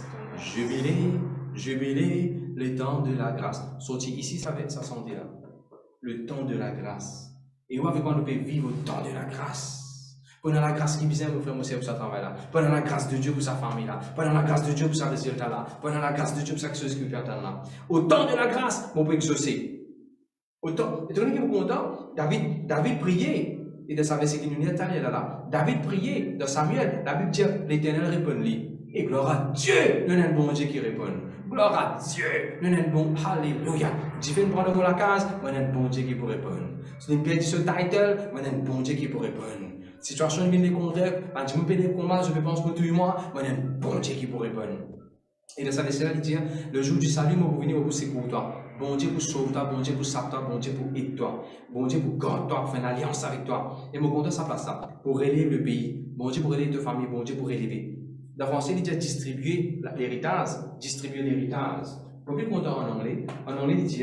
Jubilé, le temps de la grâce. Sorti ici, ça s'en dit là. Le temps de la grâce. Et où avec moi nous pouvons vivre au temps de la grâce. Prenons la grâce qui vient, mon frère, mon pour ce travail-là. Prenons la grâce de Dieu pour sa famille-là. Prenons la grâce de Dieu pour sa résultat-là. Prenons la grâce de Dieu pour sa chose qui peut attendre là. Autant de la grâce, on peut exaucer. Autant. Et donc, qui est content, David priait. Et de sa verset qui nous est là. David priait de Samuel. La Bible dit, l'Éternel répond-lui. Et gloire à Dieu, nous avons un bon Dieu qui répond. Gloire à Dieu, nous avons un bon Alléluia. Dieu fait prendre dans la case, nous avons un bon Dieu qui peut répondre. Si nous perdons ce title, nous avons un bon Dieu qui peut répondre. Situation vient de contraire, je me paie des combats, je pense pour tout moi, nous avons un bon Dieu qui peut répondre. Et de sa verset là, il dit, le jour du salut, moi, vous venez au c'est pour toi. Bon Dieu pour sauver toi, bon Dieu pour sauver toi, bon Dieu pour aider toi, bon Dieu pour garder toi, pour faire une alliance avec toi. Et mon compte, ça place ça, pour relever le pays, bon Dieu pour relever ta famille, bon Dieu pour relever. Dans français, il dit distribuer l'héritage, distribuer l'héritage. Pour plus content en anglais, il dit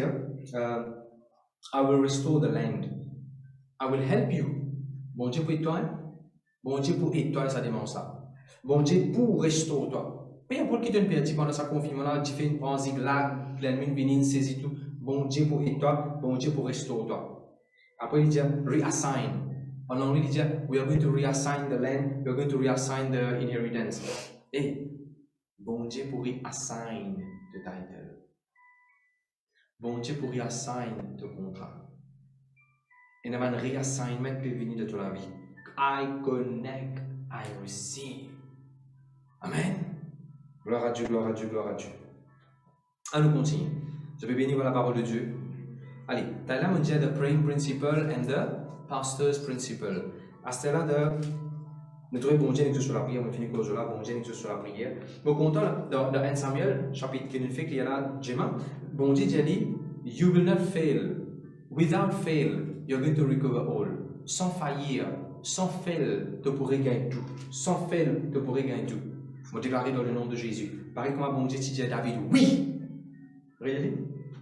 I will restore the land. I will help you. Bon Dieu pour aider toi, bon Dieu pour aider toi, ça demande ça. Bon Dieu pour restaurer toi. Peu importe qui te perdu pendant sa confinement, tu fais une prends zigzag, plein mine, bénigne, saisis tout. Bon Dieu pour aider toi, bon Dieu pour restaurer toi. Après, il dit reassign. En anglais, il dit we are going to reassign the land, we are going to reassign the inheritance. Et bon Dieu pour reassign the title. Bon Dieu pour reassign le contrat. Et il y a un reassignment qui peut venir de toute la vie. I connect, I receive. Amen. Gloire à Dieu, gloire à Dieu, gloire à Dieu. Allons continuer. Je vais bénir la parole de Dieu. Allez, tu as là, on dit the praying principle and the pastor's principle. À ce là, nous trouvons bon Dieu sur la prière, on finit avec là, bon Dieu sur la prière. Mais content, dans 1 Samuel, chapitre qui nous fait qu'il y a là, Gemma, bon Dieu dit, you will not fail. Without fail, you're going to recover all. Sans faillir, sans fail, tu pourrais gagner tout. Sans fail, tu pourrais gagner tout. Je vais déclarer dans le nom de Jésus. Pareil comme bon Dieu dit à David, oui! Regardez.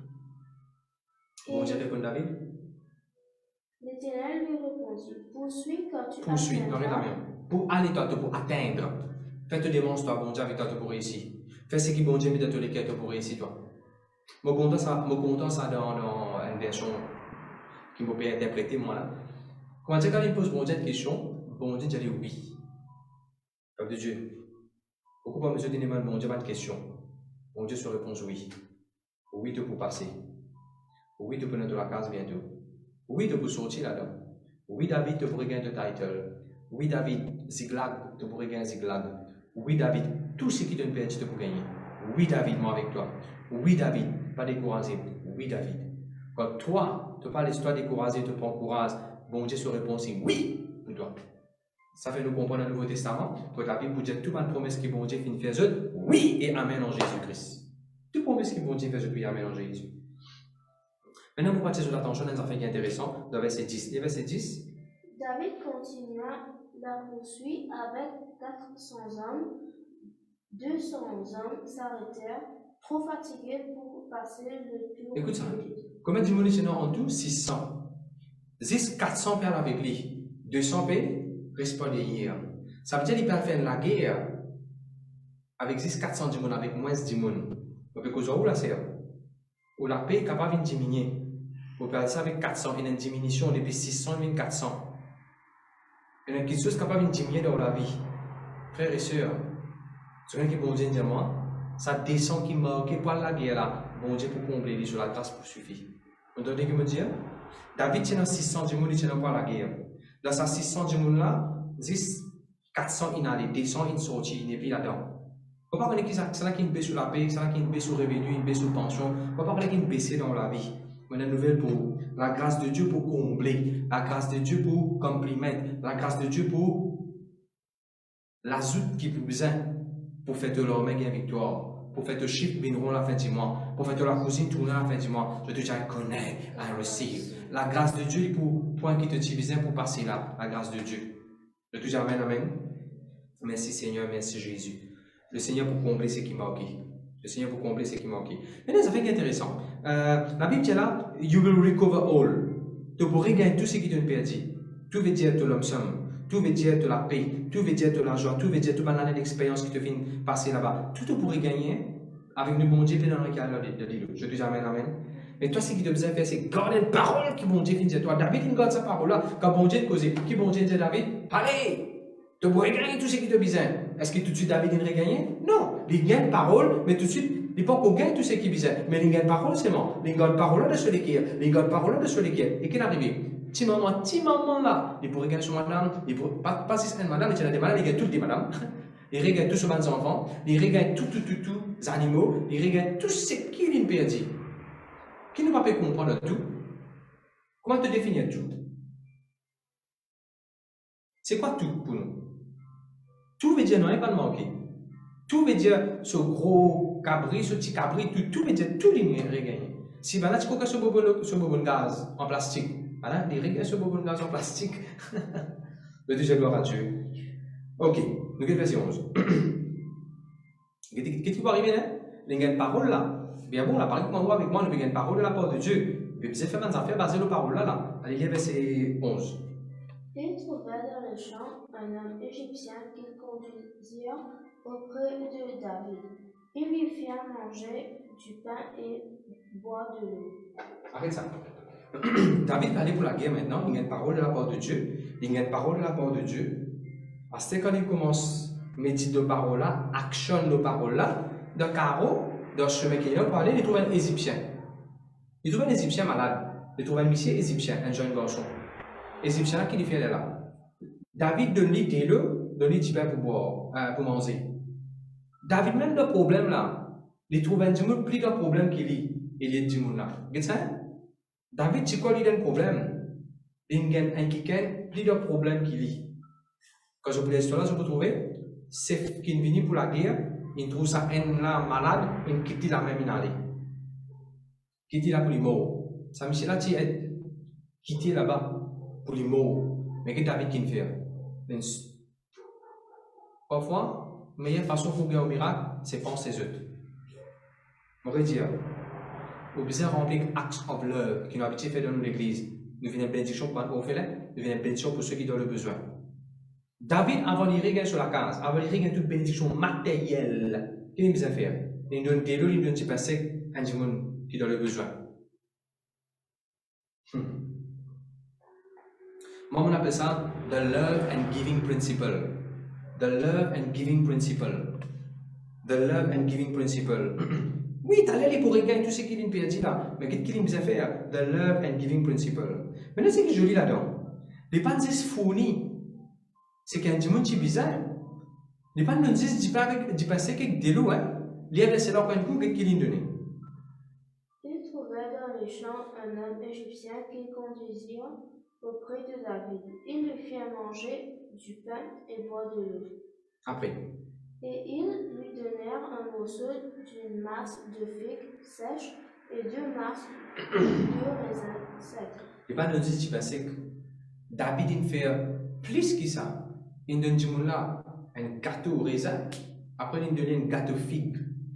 Bon Dieu répond à David. L'Éternel lui répondit, poursuis quand tu poursuis, dans la main. Pour aller toi, pour atteindre. Fais-te démonstrer, bon Dieu, avec toi, pour réussir. Fais ce qui bon Dieu met dans tous les cas pour réussir, toi. Je suis content ça dans une version qui m'a bien interprété, moi là. Quand il pose bon Dieu une question, bon Dieu dit oui. Peuple de Dieu. Pourquoi pas, monsieur, Dinéman, bon Dieu, pas de question. Bon Dieu se répond oui. Oui, tu peux passer. Oui, tu peux entrer dans la case bientôt. Oui, tu peux sortir là-dedans. Oui, David, tu pourrais gagner le title. Oui, David, Ziglag, tu pourrais gagner Ziglag. Oui, David, tout ce qui te permet, tu peux gagner. Oui, David, moi avec toi. Oui, David, pas découragé. Oui, David. Quand toi, tu parles l'histoire découragé, tu prends courage, bon Dieu se répond oui pour toi. Ça fait nous comprendre le Nouveau Testament, que la Bible vous dit toute promesse qui bon Dieu finit de faire, oui et amen en Jésus-Christ. Toute promesse qui bon Dieu fait, oui et amen en Jésus. Maintenant, pour partir sur l'attention, un affaire qui est intéressant, dans verset 10. Verset 10. David continua la poursuite avec 400 hommes. 200 hommes s'arrêtèrent, trop fatigués pour passer le tour. Écoute ça. Combien de monde en tout? 600. 400 pères avec lui. 200 pères répondent hier. Ça veut dire qu'il peut faire la guerre avec 400 du monde, avec moins de monde. Donc, où la c'est? Où la paix est capable de diminuer. On peut faire ça avec 400, il y a une diminution depuis 600 et 400. Il y a quelque chose capable de diminuer dans la vie. Frères et sœurs, ce qui est bon Dieu dit moi, ça descend qui marque par la guerre là. Bon Dieu pour combler sur la grâce pour suffire. Vous entendez ce que je veux dire? David tient dans 600 du monde, il tient dans la guerre. Dans sa 600 du monde là, 400 il allait, 200 il sortit, il n'est plus là-dedans. On ne peut pas parler c'est là qui est une baisse sur la paix, c'est là qui est une baisse sur le revenu, une baisse sur la pension. On ne peut pas parler qu'il y a une baisse dans la vie. On a une nouvelle pour la grâce de Dieu pour combler, la grâce de Dieu pour complémenter, la grâce de Dieu pour l'ajout qui vous besoin pour faire de l'homme une victoire, pour faire de chiffre viendront la fin du mois, pour faire de la cousine tourner la fin du mois. Je te dis, I connect, I receive. La grâce de Dieu pour point qui te divise pour passer là, la grâce de Dieu. Je te dis, amen, amen. Merci Seigneur, merci Jésus. Le Seigneur pour combler ce qui manque. Le Seigneur pour combler ce qui manque. Maintenant, ça fait intéressant. La Bible dit là, you will recover all. Tu pourrais gagner tout ce qui te perdu. Tout veut dire de l'homme somme. Tout veut dire de la paix. Tout veut dire de la joie. Tout veut dire toute l'année d'expérience qui te vient passer là-bas. Tout tu pourrais gagner avec le bon Dieu dans le cadre de l'île. Je te dis amen, amen. Mais toi, ce qui te besoin faire, c'est garder la parole que bon Dieu vient dire toi. David, il garde sa parole là. Quand bon Dieu te cause, qui bon Dieu dit David, parlez. Tu pourrais gagner tout ce qui te besoin. Est-ce que tout de suite David il gagné? Non. Il gagne parole, mais tout de suite, il pas qu'on gagne tout ce qui besoin. Mais il gagne parole seulement. Il gagne parole de celui qui est. Il gagne parole de celui qui est. Et qu'est arrivé? Petit moment là, il pourrait gagner sur madame, il pourrait pas si c'est une madame, il y a des madames, il gagne tout des madames. Il regagne tous ses enfants, il regagne tous les animaux, il regagne tout ce qu'il peut dire. Qui ne va pas comprendre tout? Comment te définir tout? C'est quoi tout pour nous? Tout veut dire non, il pas de manquer. Tout veut dire ce gros cabri, ce petit cabri, tout veut dire tout les regagner. Si voilà, tu coques ce bonbon gaz en plastique, voilà, il regagne ce bonbon gaz en plastique. Le Dieu gloire à Dieu. Ok, nous allons verset 11. Qu'est-ce qui va arriver là? Il y a une parole là. Bien bon, là, par exemple, avec moi, il y a une parole de la part de Dieu. Mais vous avez fait des affaires basées sur la parole là. Allez, lire verset 11. Il trouva dans le champ un homme égyptien qu'il conduisit auprès de David. Il lui fit manger du pain et boire de l'eau. Arrête ça. David va aller pour la guerre maintenant. Il y a une parole de la part de Dieu. Il y a une parole de la part de Dieu. Parce que quand il commence à méditer de parole là, actionne de parole là, dans le carreau, dans le chemin qu'il a parlé, il trouve un Égyptien. Il trouve un Égyptien malade. Il trouve un monsieur égyptien, un jeune garçon. Égyptien qui lui fait là. David donne-lui de l'eau, donne-lui du pain pour boire, pour manger. David même le problème là, il trouve un monde plus de problème qu'il y il est du monde là. Vous voyez ça? David, c'est quoi il a un problème? Il a un quelqu'un plus de problème qu'il y. Quand je vous laisse là, je vous trouve, c'est qu'il vient pour la guerre, il trouve ça un là malade, il quitte la même année. Quitte là pour les morts. Ça me là, tu es quitté là-bas pour les morts. Mais que David qui fait? Parfois, la meilleure façon pour gagner un miracle, c'est penser ses œufs. On va dire, au besoin de remplir acts of love qui nous habitués à faire dans l'église. Nous venons une bénédiction pour nous faire, nous venons une bénédiction pour ceux qui ont le besoin. David, avant de regarder sur la case, avant de regarder toute bénédiction matérielle, qu'est-ce qu'il a fait? Il donne des lots, il donne des passés à des gens qui ont le besoin. Moi, on appelle ça the love and giving principle. The love and giving principle. The love and giving principle. Oui, tu allais pour regarder tout ce qu'il a dit là, mais qu'est-ce qu'il a fait? The love and giving principle. Maintenant, c'est que je lis là-dedans. Les pannes fournis. C'est qu'un dimanche qui est bizarre. Les pannes nous disent d'y passer quelques délos, hein. Il y a laissé leur point de coup qu'il a donné. Il trouva dans les champs un homme égyptien qu'il conduisit auprès de David. Il lui fit manger du pain et boire de l'eau. Après. Et ils lui donnèrent un morceau d'une masse de figues sèches et 2 masses de raisins secs. Les pannes nous disent d'y passer. David il fait plus que ça. Il donne du monde là un gâteau au raisin, après il donne un gâteau figue.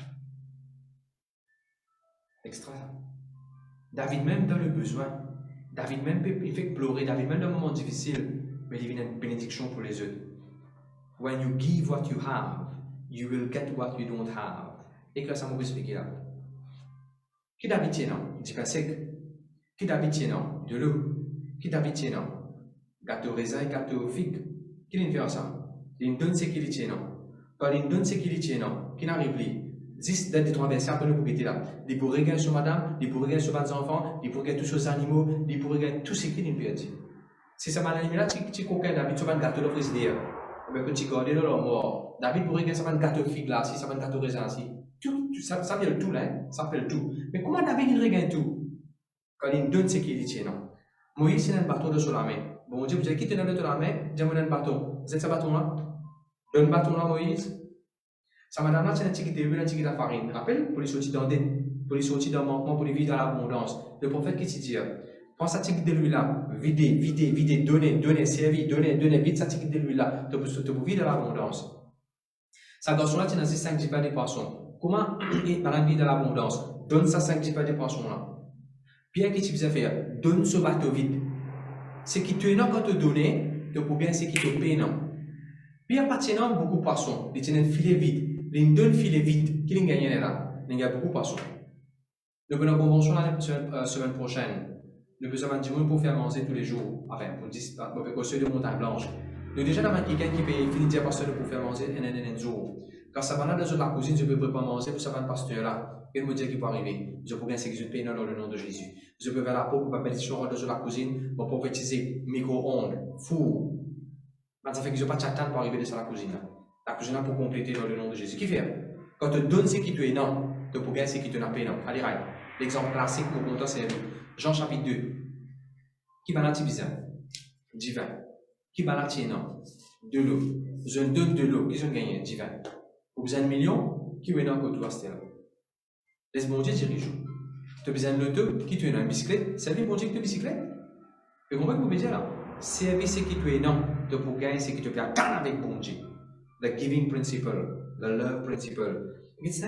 Extra. David même dans le besoin, David même il fait pleurer, David même dans un moment difficile, mais il vient une bénédiction pour les autres. When you give what you have, you will get what you don't have. Et que ça m'a expliqué là. Qui David tient non? Il dit pas sec. Qui David tient non? De l'eau. Qui David tient non? Gâteau raisin et gâteau figue. Qui vient faire ça? Il donne ce qu'il tient non? Quand il donne ce qu'il tient non? Qui n'arrive plus? 10 d'être traversé après le propriété là. Il pourrait gagner sur madame, il pourrait gagner sur les enfants, il pourrait gagner tous les animaux, il pourrait gagner tout ce qu'il peut dire. Si ça m'a animé là, tu coquin David sur un gâteau de frigidaire. Mais quand tu gardes là, mort. David pourrait gagner sur un gâteau figue là, si ça va un gâteau raisin si. Ça fait le tout là, hein? Ça fait le tout. Mais comment David il regagne tout? Quand il donne ce qu'il tient non? Moïse il a un bâton de sur la main. Bon Dieu, vous avez quitté le de la main, j'ai un bâton. Vous êtes ce bâton là? Donne bâton là Moïse. Ça m'a donné un petit de l'huile, un petit de la farine. Rappelle, pour les sortir dans des, pour les sortir dans le manquement, pour les vivre dans l'abondance. Le prophète qui dit, prends sa tique de l'huile là, videz, donnez, servis, donnez, vide sa tique de l'huile là, pour vivre dans l'abondance. Ça garçon là, tu as 5 pas de poissons. Comment il dans la vie de l'abondance? Donne ça 5 pas de poissons là. Bien qu'est-ce que tu vas faire? Donne ce bateau vide. Ce qui te donne quand te donner, tu peux bien ce qui te paye non. Puis appartenant beaucoup de poissons, il tient un filet vide. Il donne filet vide, qui gagne là? Il y a beaucoup de poissons. Nous avons une convention la semaine prochaine. Nous avons besoin de monde pour faire manger tous les jours. Enfin, pour dire, avec au seuil de montagne blanche. Nous déjà dans quelqu'un qui peut finir dire pasteur pour faire manger un jour. Quand ça va dans la cuisine, je peux préparer manger pour ça va pasteur là. Et me dire qu'il peut arriver. Je peux bien sécuriser pain dans le nom de Jésus. Je peux faire la peau pour pas mettre sur dans la cuisine, pour prophétiser micro-ondes, four. Mais ça fait que je pas t'attendre pour arriver dans la cuisine. La cuisine pour compléter dans le nom de Jésus. Qui fait? Quand tu donnes ce qui te est non, tu peux bien ce qui te n'a pas non. Allez, l'exemple classique pour compter c'est Jean chapitre 2. Qui va l'attiser? Divin. Qui va l'attiser non? De l'eau. Je donne de l'eau. Qui sont gagnés? Divin. Vous avez un million, qui est dans le côté là. Laisse bon Dieu diriger. Tu as besoin de l'auto, qui tu es dans une bicyclette. C'est le bon Dieu qui te bicyclette. Et comment vous pouvez dire là? Service qui tu es non, tu peux gagner ce qui te plaît avec bon Dieu. The giving principle, the love principle.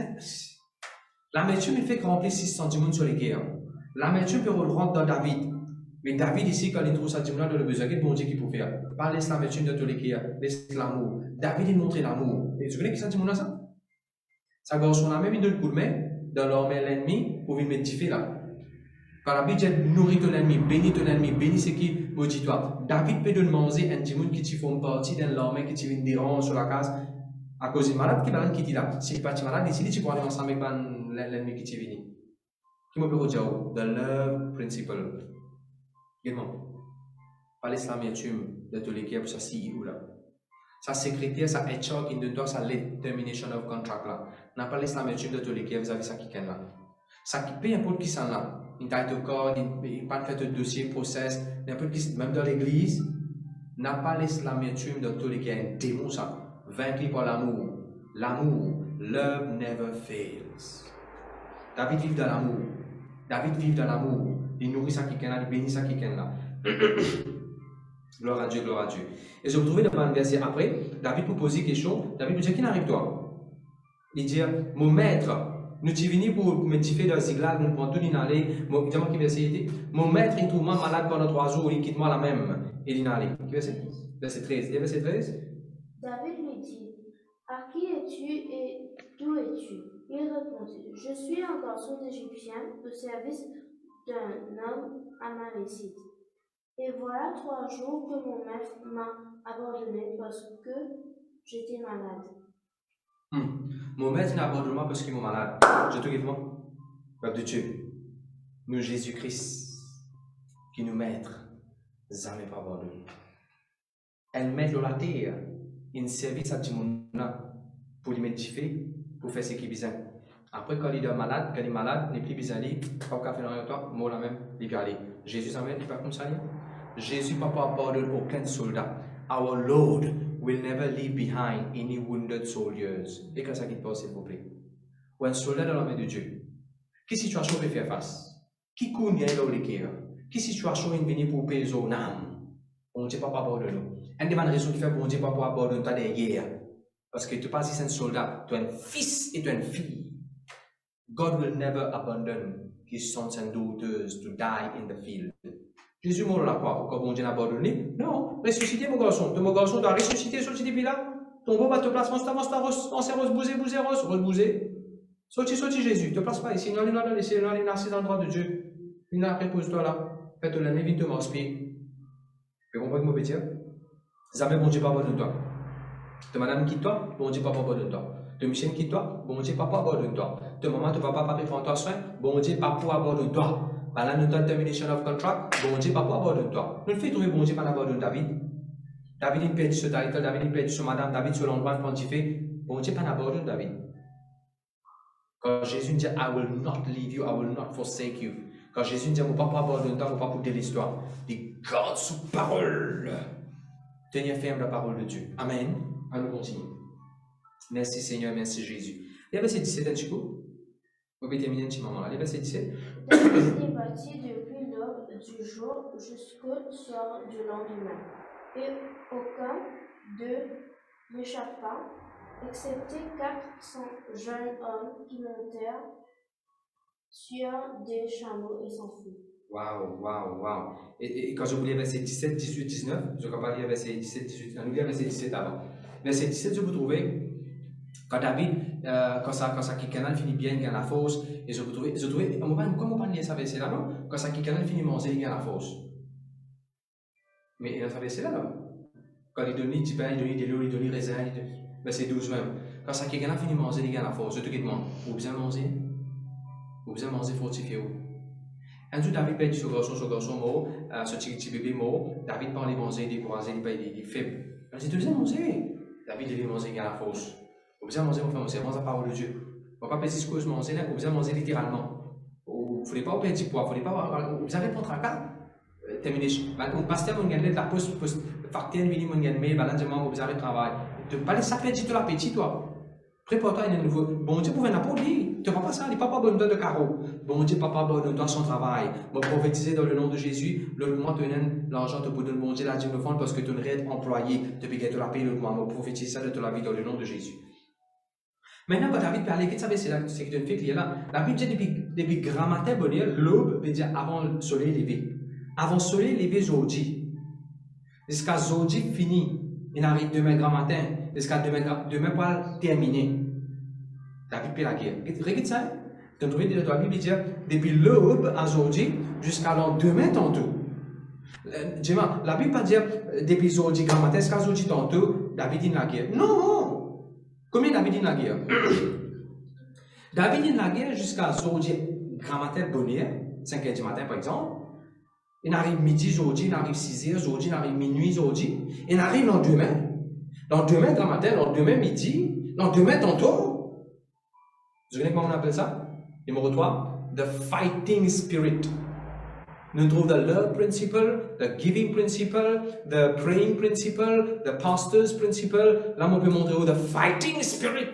L'amertume, il fait remplir 6 sentiments sur les guerres. L'amertume peut rentrer dans David. Mais David ici, quand il trouve ça, il a le besoin, quel bon Dieu qui peut faire? Pas laisse l'amertume dans tous les guerres, laisse l'amour. David, il montre l'amour. Et tu connais qui sentiment ça? Ça garçon a même mis de coup de main dans l'armée l'ennemi pour venir médifier là. Quand la Bible dit nourris ton ennemi, bénis ce qui maudit toi. David peut donner manger un petit qui font partie de l'armée qui te vient déranger sur la case à cause du malade qui va quitter là. Si tu pas malade, ici tu peux aller ensemble avec l'ennemi qui te vient. Qui me peut dire the love principle. Également, pas l'amertume de tous les guerres pour ça si ou là. Sa secrétaire, sa HR qui donne toi sa termination of contract là. N'a pas l'amertume de tous les guerres, vous avez ça qui est là. Ça qui peu importe qui s'en là. Il t'a été corps, il n'a pas fait de dossier, process, n'importe qui, même dans l'église, n'a pas l'amertume de tous les guerres. Un démon ça. Vaincu par l'amour. L'amour, love never fails. David vit dans l'amour. David vit dans l'amour. Il nourrit ça qui est là, il bénit ça qui est là. Gloire à Dieu, gloire à Dieu. Et je me trouvais dans un verset après, David vous pose une question. David vous dit, qui n'arrive toi? Il dit, mon maître, nous sommes venus pour me differ dans Ziglag, nous prenons tout l'inallé. Dis-moi qui verset était. Mon maître, il trouve moi malade pendant 3 jours, il quitte moi la même. Et l'inallé. Qui verset? Verset 13. Et verset 13? David lui dit, à qui es-tu et d'où es-tu? Il répondit, je suis un garçon d'Égyptien au service d'un homme amalécite. Et voilà 3 jours que mon maître m'a abandonné parce que j'étais malade. Mon maître n'a abandonné moi parce qu'il est malade. Je te dis moi, peuple de Dieu, nous Jésus-Christ, qui nous maître, jamais pas abandonné. Elle met dans la terre, une service à tout le monde pour lui mettre pour faire ce qu'il a besoin. Après, quand il est malade, il n'est plus besoin d'aller, pas qu'à faire dans toi, moi la même, il peut aller. Jésus s'en met, il n'est pas comme ça. Jésus n'a pas abandonné aucun soldat. Our Lord will never leave behind any wounded soldiers. Et qu'est-ce qui passe, s'il vous plaît? Ou un soldat dans la main de Dieu. Quelle situation peut faire face? Qui connaît dans les guerres? Quelle situation est venue pour payer son âme? On ne dit pas abandonner nous. Une des raisons qui fait pour on ne dit pas abandonner ta guerre. Parce que tu pas si un soldat, tu es un fils et tu es une fille. God will never abandon his sons and daughters to die in the field. Jésus m'a la croix, pourquoi bon Dieu n'a abandonné? Non, ressusciter mon garçon. Mon garçon doit ressusciter sur ce pays-là. Ton beau va te placer, on s'est rebouser. Sorti Jésus, te place pas ici. Non, il est assis dans le droit de Dieu. Il n'a repose-toi là. Fais-toi la vite, te m'inspire. Tu comprends ce que je veux dire? Jamais bon Dieu pas abandonne toi. Te madame quitte toi, bon Dieu papa abandonne toi. Te Michel quitte toi, bon Dieu papa abandonne toi. Te maman, te papa prend toi soin, bon Dieu papa abandonne toi. Par la note termination of contract, bon Dieu papa abandonne toi. Nous le fait trouver bon Dieu pas abandonne David. David il perd ce title, David il perd ce madame, David sur l'endroit pontifié, bon Dieu pas abandonne David. Quand Jésus dit I will not leave you, I will not forsake you. Quand Jésus dit mon papa abandonne toi, mon papa pour l'histoire. Il garde sous parole. Tenir ferme la parole de Dieu. Amen. Allons continuer. Merci Seigneur, merci Jésus. Les versets 17 un petit peu. Vous pouvez terminer un petit moment là. Les versets 17. David est bâti depuis l'aube du jour jusqu'au soir du lendemain. Et aucun d'eux n'échappa, excepté 400 jeunes hommes qui montèrent sur des chameaux et s'enfuirent. Waouh. Et quand je vous lis verset 17, 18, 19, je ne vais pas lire verset 17, 18, on lit verset 17 avant. Verset 17, je vous trouvez, quand David, quand ça qui canal finit bien, il gagne la fosse, et je vous trouvez, comment on va lire ça verset là, non? Quand ça qui canal finit manger, il gagne la fosse. Mais il y a ça verset là, non? Quand il donne du pain, il donne de l'eau, il donne des raisins, ben c'est 12 même. Quand ça quelqu'un a fini de manger, il gagne la force. Surtout qu'il demande, vous besoin manger? Vous besoin manger fortifié où? Un jour, David perd ce garçon mort, ce petit bébé mort. David parle de manger, découragé, il est faible. Il dit, tu besoin manger? David devait manger, il gagne la force. Vous besoin manger, mon frère, c'est la parole de Dieu. On ne va pas perdre ce que vous mangez, vous besoin manger littéralement. Vous ne voulez pas perdre du poids, vous ne voulez pas. Vous avez contre un cas? Terminé. Un pasteur m'a gagné de la poste, facteur vini m'a gagné, balanzement, vous avez travail. Tu ne pas laisser perdre tout l'appétit, toi. Prépare-toi à un nouveau. Bon Dieu, pouvez n'importe qui. Tu ne vas pas ça, il n'y a pas besoin de carreau. Bon Dieu, papa, donne son travail. Je vais prophétiser dans le nom de Jésus. Le mois, tu donnes l'argent, tu peux donner bon Dieu, la Dieu nous fond parce que tu es employé depuis que tu as payé le mois. Je vais prophétiser ça de toute la vie dans le nom de Jésus. Maintenant, quand David parlait, qu'est-ce que c'est là? C'est que tu fais là. La Bible dit depuis grand matin, l'aube veut dire avant le soleil levé. Avant le soleil levé, Zodi. Jusqu'à Zodi fini. Il arrive demain grand matin. Jusqu'à demain pas terminé. David paie la guerre. Regarde ça. Tu as trouvé dans la Bible dit depuis l'aube à Zodi jusqu'à demain tantôt. La Bible pas dire depuis Zodi grand matin jusqu'à Zodi tantôt, David dit la guerre. Non! Combien David dit la guerre? David dit la guerre jusqu'à Zodi grand matin bonheur, 5h du matin par exemple. Il arrive midi Zodi, il arrive 6h Zodi, il arrive minuit Zodi. Il arrive demain. Demain grand matin, demain midi, demain tantôt. Vous savez comment on appelle ça? Numéro 3, the fighting spirit. Nous trouvons the love principle, the giving principle, the praying principle, the pastor's principle. Là, on peut montrer the fighting spirit.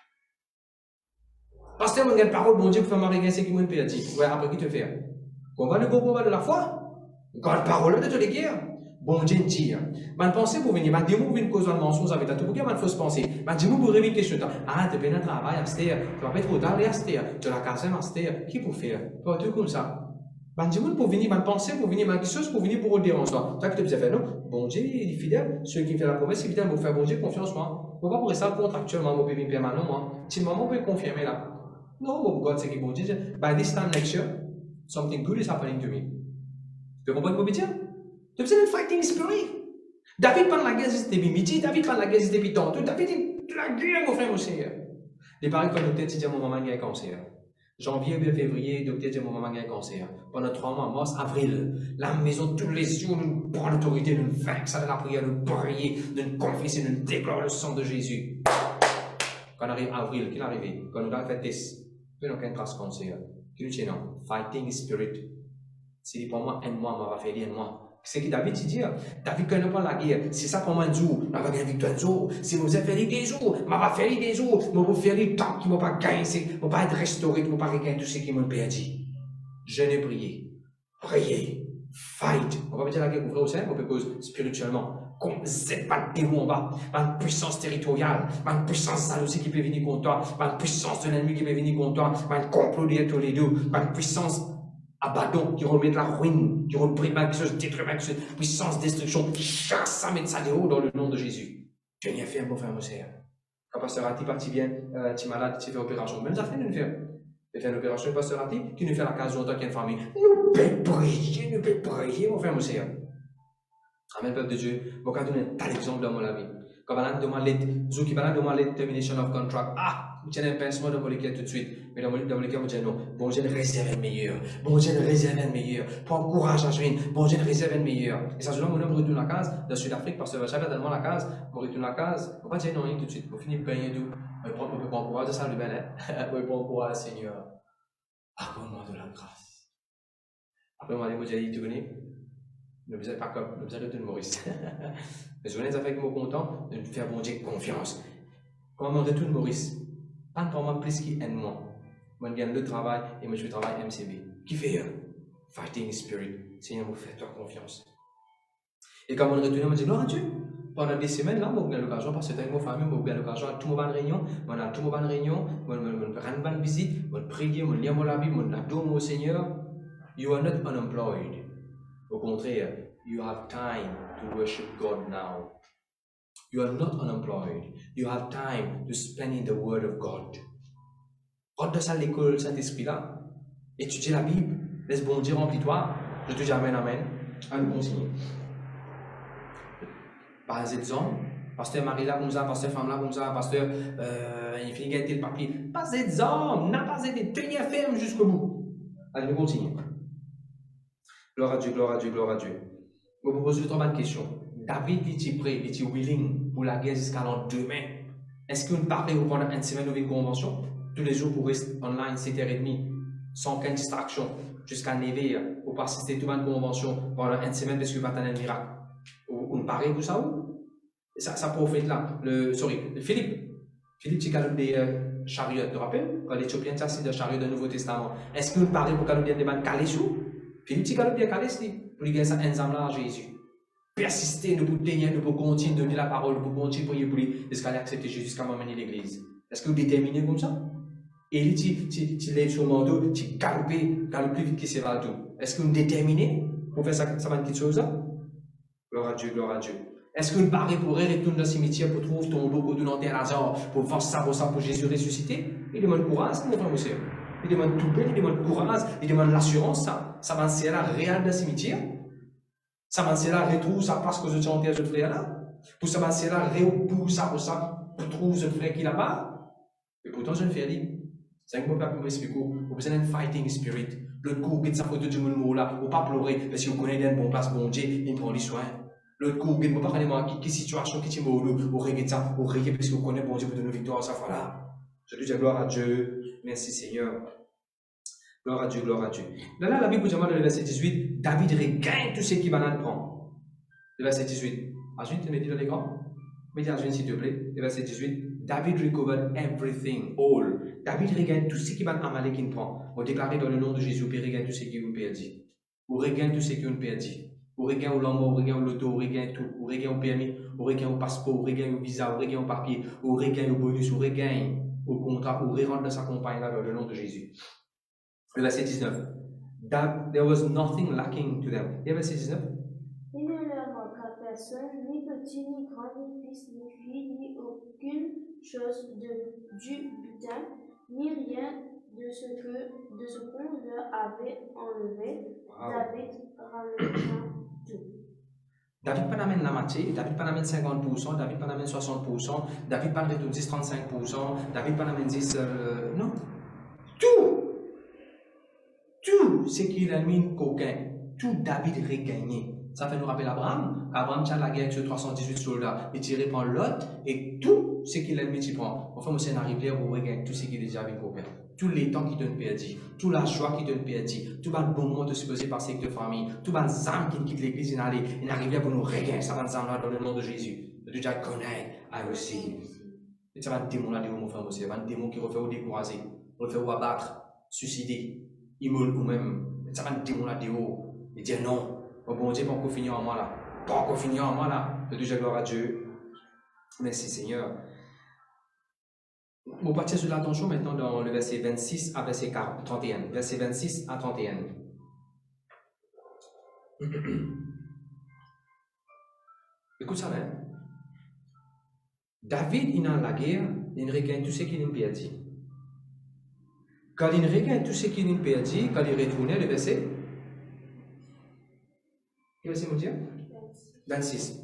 Pasteur, on a une parole, bon Dieu, pour faire marrer ce qui m'a perdu. Ouais, après qui te fait? Combat le beau combat de la foi. Quand la parole de toutes les guerres. Bon Dieu dit, man pensez pour venir, man dis-moi pour venir cause de mensonge avec ta tout pour man fausse pensée, man dis-moi pour réveiller question temps. Ah, tu bien un travail à Stère, tu vas pas trop tard à Stère, tu la casse à Stère, qui pour faire? Pas tout comme ça. Man dis-moi pour venir, man pensez pour venir, man quelque chose pour venir pour le déranger. Toi que tu peux faire non? Bon Dieu, il est fidèle, ceux qui font la promesse, évidemment, vous faire bon Dieu confiance moi. Faut pas pour ça contractuellement, mon bébé permanent moi. Si maman peut confirmer là. Non, mon God, c'est que bon Dieu, by this time next year, something good is happening to me. Tu comprends ce que je veux dire? Tu as besoin de fighting spirit. David prend la guerre depuis midi, David prend la guerre depuis tantôt, David dit la guerre, mon frère, mon Seigneur. Les parents, quand nous dit, mon maman a un cancer. Janvier, février, docteur dit, mon maman a un cancer. Pendant 3 mois, mars, avril, la maison, tous les jours, nous prenons l'autorité, nous faisons ça de la prière, nous prions, nous confessons, nous déclarons le sang de Jésus. Quand arrive avril, qu'il arrive, quand nous avons fait test, nous n'avons qu'un trace cancer. Qui nous tient, non? Fighting spirit. Si pour moi, un mois, on va faire un mois. C'est ce que David dit. David, quand il prend la guerre, c'est ça pour moi un jour. On va gagner victoire un jour. Si nous avons fait des jours, on va faire des jours. On va faire des temps qui ne vont pas gagner. On ne va pas être restauré, on ne va pas regagner tout ce qui m'ont perdu. Jeûnez, priez. Priez. Fight. On va pas dire la guerre au sein, on peut cause spirituellement. Comme c'est pas de démon en bas, pas une puissance territoriale, pas une puissance jalousie qui peut venir contre toi, pas une puissance de l'ennemi qui peut venir contre toi, pas un complot derrière tous les deux, pas une puissance Abaddon qui remet de la ruine, qui reprime quelque chose, détruit quelque chose, puissance, destruction, qui chasse ça, met ça dehors dans le nom de Jésus. Tu n'as rien fait, mon frère, mon sœur. Quand pasteur Ati parti bien, tu es malade, tu fais opération. Même ça fait nous faire. Tu fais une opération, pasteur Ati, qui nous fait la case en tant qu'une famille. Nous pouvons prier, mon frère, mon sœur. Amen, peuple de Dieu. Je vais donner un tel exemple dans mon vie. Quand on demande la termination of contract, tiens un pincement dans mon cœur tout de suite. Mais dans mon cœur, on dit non. Bon Dieu, réserve un meilleur. Bon Dieu, réserve un meilleur. Prends courage à jouer. Bon Dieu, réserve un meilleur. Et ça, je me retourne la case. Dans Sud-Afrique, parce que je vais tellement la case. Je retourne la case. On va dire non, tout de suite. On finit de payer tout. On peut prendre courage. Ça, le bien, hein. On peut prendre courage, Seigneur. Accorde-moi de la grâce. Après, on va dire, tu connais. Ne vous êtes pas comme, ne vous êtes de Maurice. Mais je venais avec mon content de faire bon Dieu confiance. Quand on retourne Maurice, pas pour moi plus qui aime moi. Moi, je gagne le travail et moi, je travaille MCB. Qui fait fighting spirit. Seigneur, vous faites confiance. Et quand on retourne, on me dit, gloire à Dieu. Pendant des semaines, là, on a l'occasion, parce que avec ma famille, on a l'occasion à tout mon réunion, on a tout mon réunion, on a une visite, on prie, on lit la Bible, on adore au Seigneur. You are not unemployed. Au contraire, you have time to worship God now. You are not unemployed. You have time to spend in the Word of God. Rentre dans l'école Saint-Esprit-là, étudie la Bible, laisse bon Dieu remplis-toi. Je te dis Amen, Amen. Un bon signe. Pas des hommes. Pasteur Marie là comme ça, pasteur femme là comme ça, pasteur il finit gâter le papier. Pas des hommes, n'a pas été tenir ferme jusqu'au bout. Allez, nous continuons. Gloire à Dieu, gloire à Dieu, gloire à Dieu. Je vous pose une bonne question. David, il est prêt, il est willing pour la guerre jusqu'à demain. Est-ce qu'on parle pendant une semaine ou une convention? Tous les jours pour rester online 7h30, sans aucune distraction, jusqu'à 9h, pour participer à toute une convention pendant une semaine parce que va t'en un miracle. On parle pour ça ou? Ça prophète là, Philippe, tu galopes des chariots, tu te rappelles? Quand l'Éthiopien c'est des chariots du Nouveau Testament. Est-ce que vous parlez pour galoper des bandes calées sous? Philippe, tu galopes des calées, pour lui gagner ça ensemble là à Jésus. Persister, nous pouvons tenir, nous pouvons continuer de donner la parole, nous pouvons continuer pour lui, jusqu'à accepter Jésus, jusqu'à m'amener l'église. Est-ce que vous déterminez comme ça? Et lui, tu lèves sur le manteau, tu galopes plus vite que c'est va tout. Est-ce que vous déterminez pour faire ça va une petite chose là? Gloire à Dieu, gloire à Dieu. Est-ce que vous parlez pour retourner dans le cimetière pour trouver ton logo de l'enterre Lazare pour voir ça pour Jésus ressuscité? Il demande courage, mon frère, monsieur. Il demande tout il demande courage, il demande l'assurance, ça va ser la réelle dans le cimetière. Ça va ser la retrouve sa place que je enterre ce frère là. Pour ça va ser la pour ça pour trouver ce frère qui là-bas. Et pourtant, je ne fais rien. C'est un peu pour m'expliquer. Vous avez un fighting spirit. L'autre coup, vous avez sa photo du monde là, vous ne pas pleurer parce que vous connaissez une bonne place, bon Dieu, il prend les soins. L'autre coup, vous ne pas connaître quelle situation qui est mauvaise, vous regardez ça, vous regardez parce que vous connaissez bon Dieu pour donner victoire à sa foi là. Je dis gloire à Dieu. Merci Seigneur. Gloire à Dieu, gloire à Dieu. Là, la Bible dit dans le verset 18, David regagne tout ce qu'il va en prendre. Le verset 18. Ajun, tu me dis dans l'écran? Mets Ajun s'il te plaît. Le verset 18. David recovered everything, all. David regagne tout ce qu'il va en Amalek qu'il prend. On déclare dans le nom de Jésus, il regagne tout ce qu'il a perdu. On regagne tout ce qu'il a perdu. On regagne l'homme, on regagne l'auto, on regagne tout. On regagne le permis, on regagne le passeport, on regagne le visa, on regagne le papier, on regagne le bonus, on regagne au contrat, on rentre dans sa compagne là dans le nom de Jésus. Le verset 19. There was nothing lacking to them. Et le verset 19. Il ne leur manqua personne, ni petit, ni grand, ni fils, ni fille, ni aucune chose du butin, ni rien de ce qu'on leur avait enlevé. Wow. David ramena tout. David pas amène la moitié, David pas amène 50%, David pas amène 60%, David pas de 10-35%, David pas amène 10... non. Tout ce qu'il a mis coquin, tout David regagné. Ça fait nous rappeler Abraham. Abraham tient la guerre sur 318 soldats. Il tire prend l'autre et tout ce qu'il a mis, il prend. Enfin, c'est arrive là où regagne tout ce qu'il a déjà mis coquin. Tous les temps qui donne perdu, tout la joie qui donne perdu, tout le bon moment de se poser par secteur famille, tout les âmes qui quitte l'église, il arrive là pour nous regagner. Ça va nous amener dans le nom de Jésus. De déjà connaître, I receive. Et ça va un démon là, mon frère, c'est un démon qui refait ou décourager, refait ou abattre, suicider. Immole ou même, ça va un démon là dehors, et dire non, bon Dieu, pas encore finir en moi là, pas encore finir en moi là, de déjà gloire à Dieu. Merci Seigneur. On va partir sur l'attention maintenant dans le verset 26 à verset 31. Verset 26 à 31. Écoute ça même. David, il a la guerre, il regagne tout ce qu'il a perdu. Quand il regagne tout ce qu'il a perdu, quand il retourne, le verset. Quel verset, mon Dieu? 26.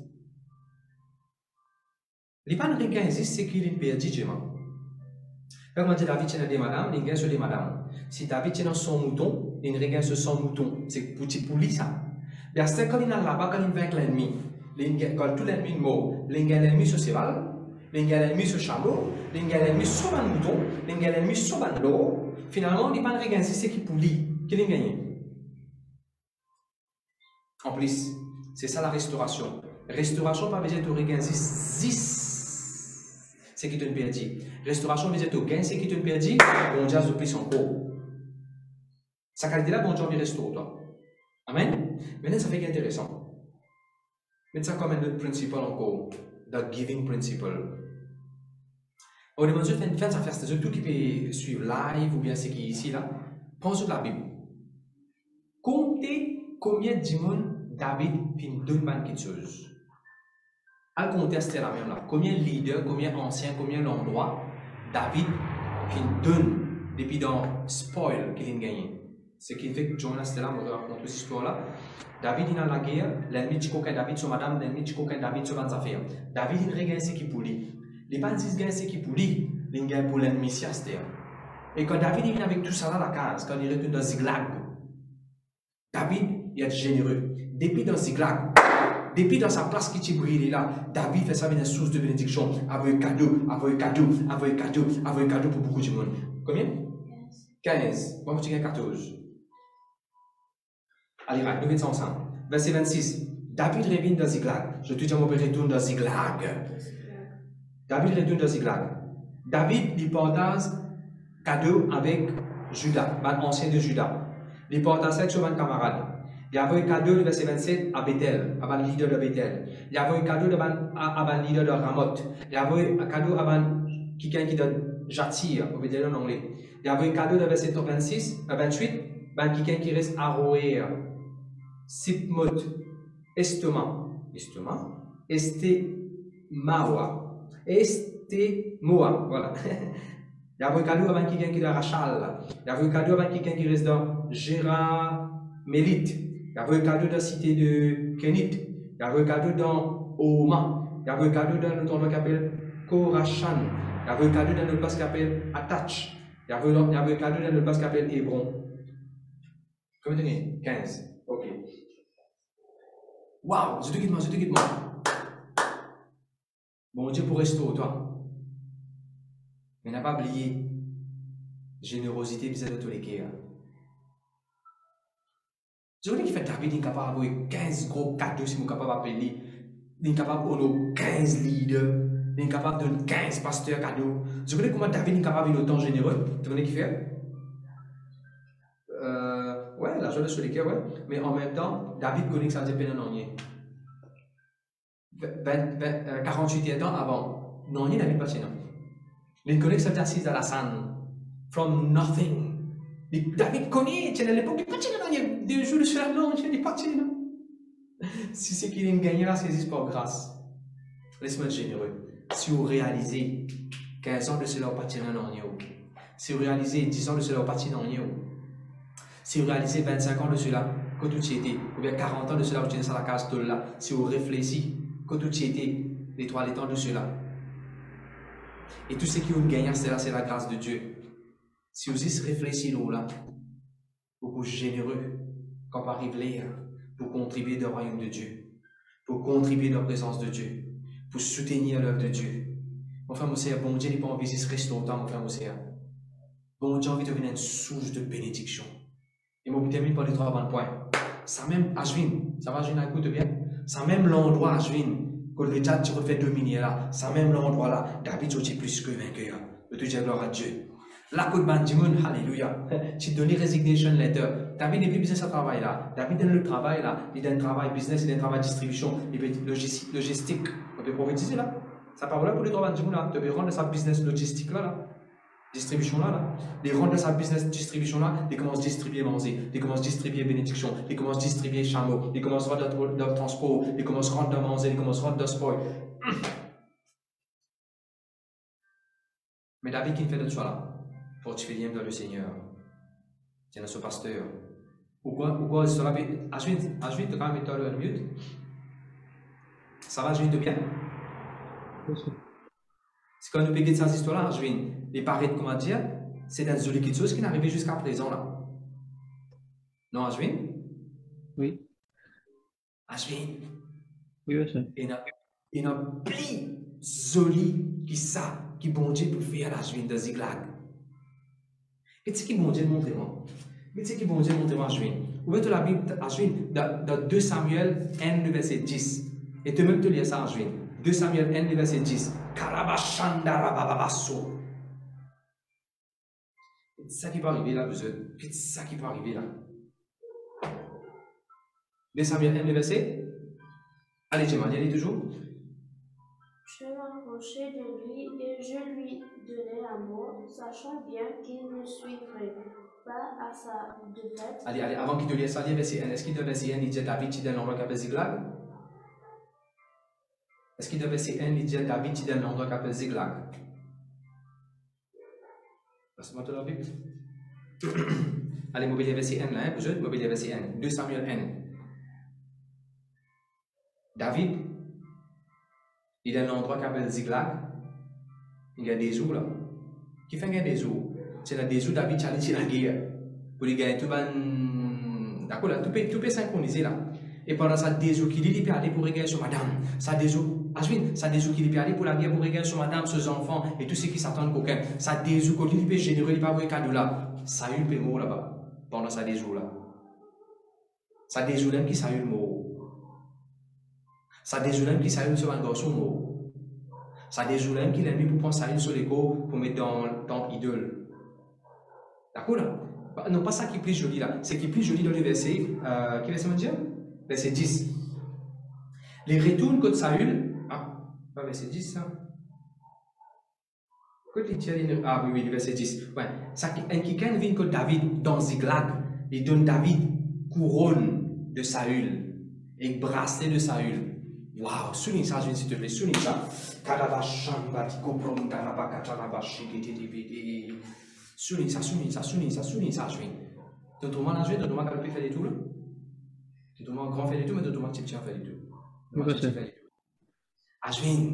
Il n'a pas regagne ce qu'il a perdu, Dieu. Quand on dit David tient des madames, il gagne sur les madames. Si David tient 100 moutons, il regagne sur 100 moutons. C'est pour lui ça. Mais quand il est là-bas, quand il vainc l'ennemi, quand tout l'ennemi est mort, il gagne l'ennemi sur cheval, il gagne l'ennemi sur chameau, il gagne l'ennemi sur un mouton, il gagne l'ennemi sur un loup. Finalement, il n'a pas regagne ce qui pour lui, qu'il a gagné. En plus, c'est ça la restauration. Restauration, pas besoin de regagner 10. Ce qui te perdu. Restauration veut dire que tu gagnes ce qui te perdu, bon Dieu a plus encore. Sa qualité là, bon Dieu restaure toi. Amen. Maintenant, ça fait intéressant. Mais ça comme un autre principe encore, the giving principle. Au début, je fais ça faire tout qui peut suivre live ou bien ce qui est ici là. Pense sur la Bible. Comptez combien de monde David finit deux quelque chose. À contester la même là. Combien de leaders, combien d'anciens, combien d'endroits David qui donne depuis dans spoil qu'il a gagné. Ce qui fait que Jonas était là, on raconte cette histoire-là. David il est dans la guerre, l'ennemi dit qu'aucun David sur madame, l'ennemi dit qu'aucun David sur les affaires. David il regagne ce qui pour lui. Les pas disent gagne ce qui pour lui, il gagne pour l'ennemi si c'est. Et quand David il vient avec tout ça dans la case, quand il retourne dans Ziklag, David il est généreux. Depuis dans Ziklag, depuis dans sa place qui t'y brille là, David fait ça une source de bénédiction, avec cadeau, avec cadeau, avec cadeau, avec cadeau pour beaucoup de monde. Combien? 15. Moi, je dis 14. Allez, nous mettons ça ensemble. Verset 26. David revient dans Ziklag. Je te dis, on retourne dans Ziklag. David retourne dans Ziklag. David, il partage cadeau avec Judas, l'ancien de Judas. Il partage ça sur un camarade. Il y avait un cadeau de verset 27 à Bethel, à le leader de Bethel. Il y avait un cadeau à le leader de Ramoth. Il y avait un cadeau à quelqu'un qui donne Jatir, au Bethel en anglais. Il y avait un cadeau de verset 28, quelqu'un qui reste à Roer, Sipmoth, Estemawa, voilà. Il y avait un cadeau à quelqu'un qui est à Rachal. Il y avait un cadeau à quelqu'un qui reste dans Jéramélite. Il y avait un cadeau dans la cité de Kenit. Il y avait un cadeau dans Oma. Il y avait un cadeau dans notre endroit qui s'appelle Korachan. Il y avait un cadeau dans notre place qui s'appelle Atach. Il y avait un cadeau dans notre place qui s'appelle Hébron. Combien de temps? 15. Ok. Waouh, je te quitte moi. Bon Dieu pour restaurer toi. Mais n'a pas oublié générosité vis-à-vis de tous les cas. Je veux dire qu'il fait David incapable d'avoir 15 gros cadeaux si vous êtes capable d'appeler. Il est capable de 15 leaders. Il est capable de donner 15 pasteurs cadeaux. Je veux dire comment David est capable d'être autant généreux. Tu connais qui fait? Ouais, l'argent de sur les cœurs, ouais. Mais en même temps, David connaît que ça dépend d'un onier. 48 ans avant, non, David pas chez nous. Il connaît que ça assise à la scène. From nothing. David connaît, à l'époque, il pas chez nous. 2 jours de cela, non, il n'est pas chez nous. Si c'est qu'il est gagné là, c'est juste par grâce. Laisse-moi être généreux. Si vous réalisez 15 ans de cela, vous pas chez nous, si vous réalisez 10 ans de cela, vous pas chez nous. Si vous réalisez 25 ans de cela, que tout y était, ou bien 40 ans de cela, vous êtes dans la case de là, si vous réfléchissez, que tout y était, les 3 temps de cela. Et tout ce qui vous gagne, c'est la grâce de Dieu. Si vous y réfléchissez là, vous êtes généreux, quand vous arrivez là, pour contribuer dans le royaume de Dieu, pour contribuer dans la présence de Dieu, pour soutenir l'œuvre de Dieu. Mon frère, mon sœur, bon Dieu n'est pas envie de se rester autant, mon frère, mon sœur. Bon Dieu a envie de devenir une source de bénédiction. Et moi, je termine par les 3 bonnes points. Ça même, Ashwin, ça va, Ashwin, écoute bien. Ça même l'endroit, Ashwin, que le Tchad tu refais dominer là, ça même l'endroit là, David, tu es plus que vainqueur. Je te dis gloire à Dieu. La côte bandimoun, alléluia. Tu donnes resignation letter. David n'est plus business à travail là. David donne le travail là. Il donne le travail business, il donne le travail distribution, il donne logistique. On peut prophétiser là. Ça parle là pour les 3 bandimoun là. Tu peux rendre sa business logistique là. Distribution là. Les rendre sa business distribution là, ils commencent à distribuer manger, ils commencent à distribuer bénédiction, ils commencent à distribuer chameau, ils commencent à rendre dans le transport, ils commencent à rendre dans manger, ils commencent à rendre dans le sport. Mais David qui fait de soi là, pour te faire dans le Seigneur, c'est notre pasteur. Pourquoi cela fait? Ashwin, tu as quand même été en mute. Ça va, Ashwin, de bien? C'est quand nous payons cette histoire-là, Ashwin, et paraît, comment dire, c'est dans une quelque chose qui n'est arrivé jusqu'à présent là. Non, Ashwin? Oui. Ashwin? Oui, monsieur. Il y a plus joli qui ça, qui bon Dieu pour faire Ashwin de Ziklag. Et tu sais qui bon Dieu montre-moi? Et tu sais qui bon Dieu montre-moi, Ashwin? Ouvrez la Bible, Ashwin, dans 2 Samuel 1, verset 10. Et tu même te lire ça, Ashwin. 2 Samuel 1, verset 10. Karabashandarababasso. C'est ça qui peut arriver là, vous êtes. C'est ça qui peut arriver là. 2 Samuel 1, verset. Allez, Jemal, y allez toujours. Je m'approchai de lui et je lui donnai la mort, sachant bien qu'il ne suivrait pas à sa défaite. Allez, avant qu'il te lise ça, verset 1. Est-ce qu'il te verset 1, il dit David, tu donnes l'endroit qu'appelle Ziklag? Est-ce qu'il te verset 1, il dit David, tu donnes l'endroit qu'appelle Ziklag? Passe-moi de la Bible. Allez, mobile verset N là, vous êtes mobile verset N. 2 Samuel N. David, il est dans l'endroit qui s'appelle Ziklag. Il y a des eaux là. Qui fait des eaux? C'est là des eaux David allé sur la guerre. Pour les gagner tout ben. D'accord là, tout peut synchroniser là. Et pendant ça, des eaux qui dit, il peut aller pour regarder sur madame. Ça des eaux, Ashwin, ça des eaux qui peut aller pour la guerre pour regarder sur madame, ses enfants et tous ceux qui s'attendent qu'aucun. Ça des eaux qui peut générer, il peut avoir un cadeau là. Ça eu le mot là-bas. Pendant ça des eaux là. Ça des eaux qui ça eu le mot. Ça des eaux qui ça eu sur un garçon mot. Ça des eaux qui l'ennemi pour prendre ça sur l'écho pour mettre dans l'idole. D'accord là? Non, pas ça qui est plus joli là. C'est qui est plus joli dans le verset. Quel verset me dire? Verset 10. Les retournes contre Saül. Ah, pas verset 10 ça. Ah oui, le verset 10. Ouais. Ça qui vient contre David dans Ziklag. Il donne David couronne de Saül et bracelet de Saül. Waouh, souligne ça, s'il te plaît, souligne ça. Souligne ça, souligne ça, souligne ça, souligne ça, je viens. Ton tourment là, je viens, ton tourment qui fait des tout là. Ton tourment grand fait des tout, mais ton tourment petit fait des tout. Ah, je viens.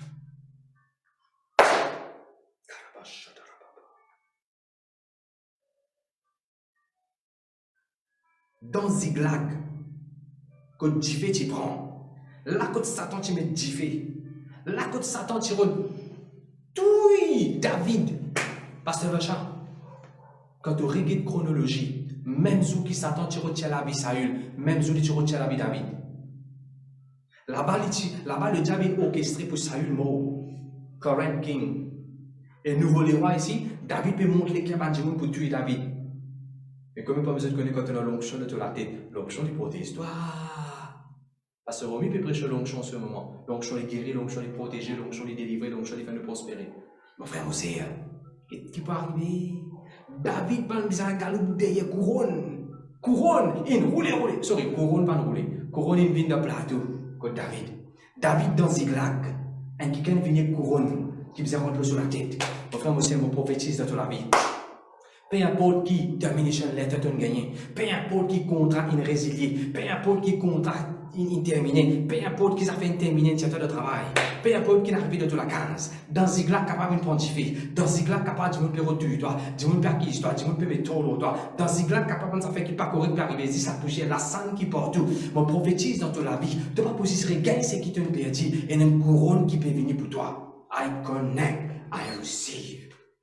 Dans Ziklag, quand Jifé tu prends, là quand Satan tu mets Jifé, là quand Satan tu retouilles David, Pasteur Vacha, quand tu regardes chronologie, même sous qui Satan tu retiens la vie Saül, même sous tu retiens la vie David. Là-bas le diable est orchestré pour Saül mort, current king. Et nouveau les rois ici, David peut montrer qu'il y a pas de monde pour tuer David. Mais comme pas besoin de connaître quand on a l'onction de la tête, l'onction du protège-toi. Parce que Romy peut prêcher l'onction en ce moment. L'onction est guérie, l'onction est protégée, l'onction est délivrée, l'onction est fait de prospérer. Mon frère Mosé, qu'est-ce qui peut arriver? David va nous dire galoupe derrière couronne. Couronne, il roule. Sorry, couronne pas rouler. Couronne il vient de plateau. Comme David. David dans Ziklag. Un qui vient couronne qui vient rentrer sur la tête. Mon frère Mosé, mon prophétise dans toute la vie. Peu importe qui termination lettre tu gagné, peu importe qui contrat in résilié, peu importe qui contrat in terminé, peu importe qui ça fait terminer un de travail, peu importe qui n'arrive de toute la case, dans Ziklag capable de pontifier, dans Ziklag capable de me retuer toi, de me acquis toi, de me mettre toi, dans Ziklag capable de ça fait qui pas correct pour arriver, si ça touche la sang qui porte tout, mon prophétise dans toute la vie, de pas positionner gain c'est qui te perdu et une couronne qui peut venir pour toi. I connect, I receive.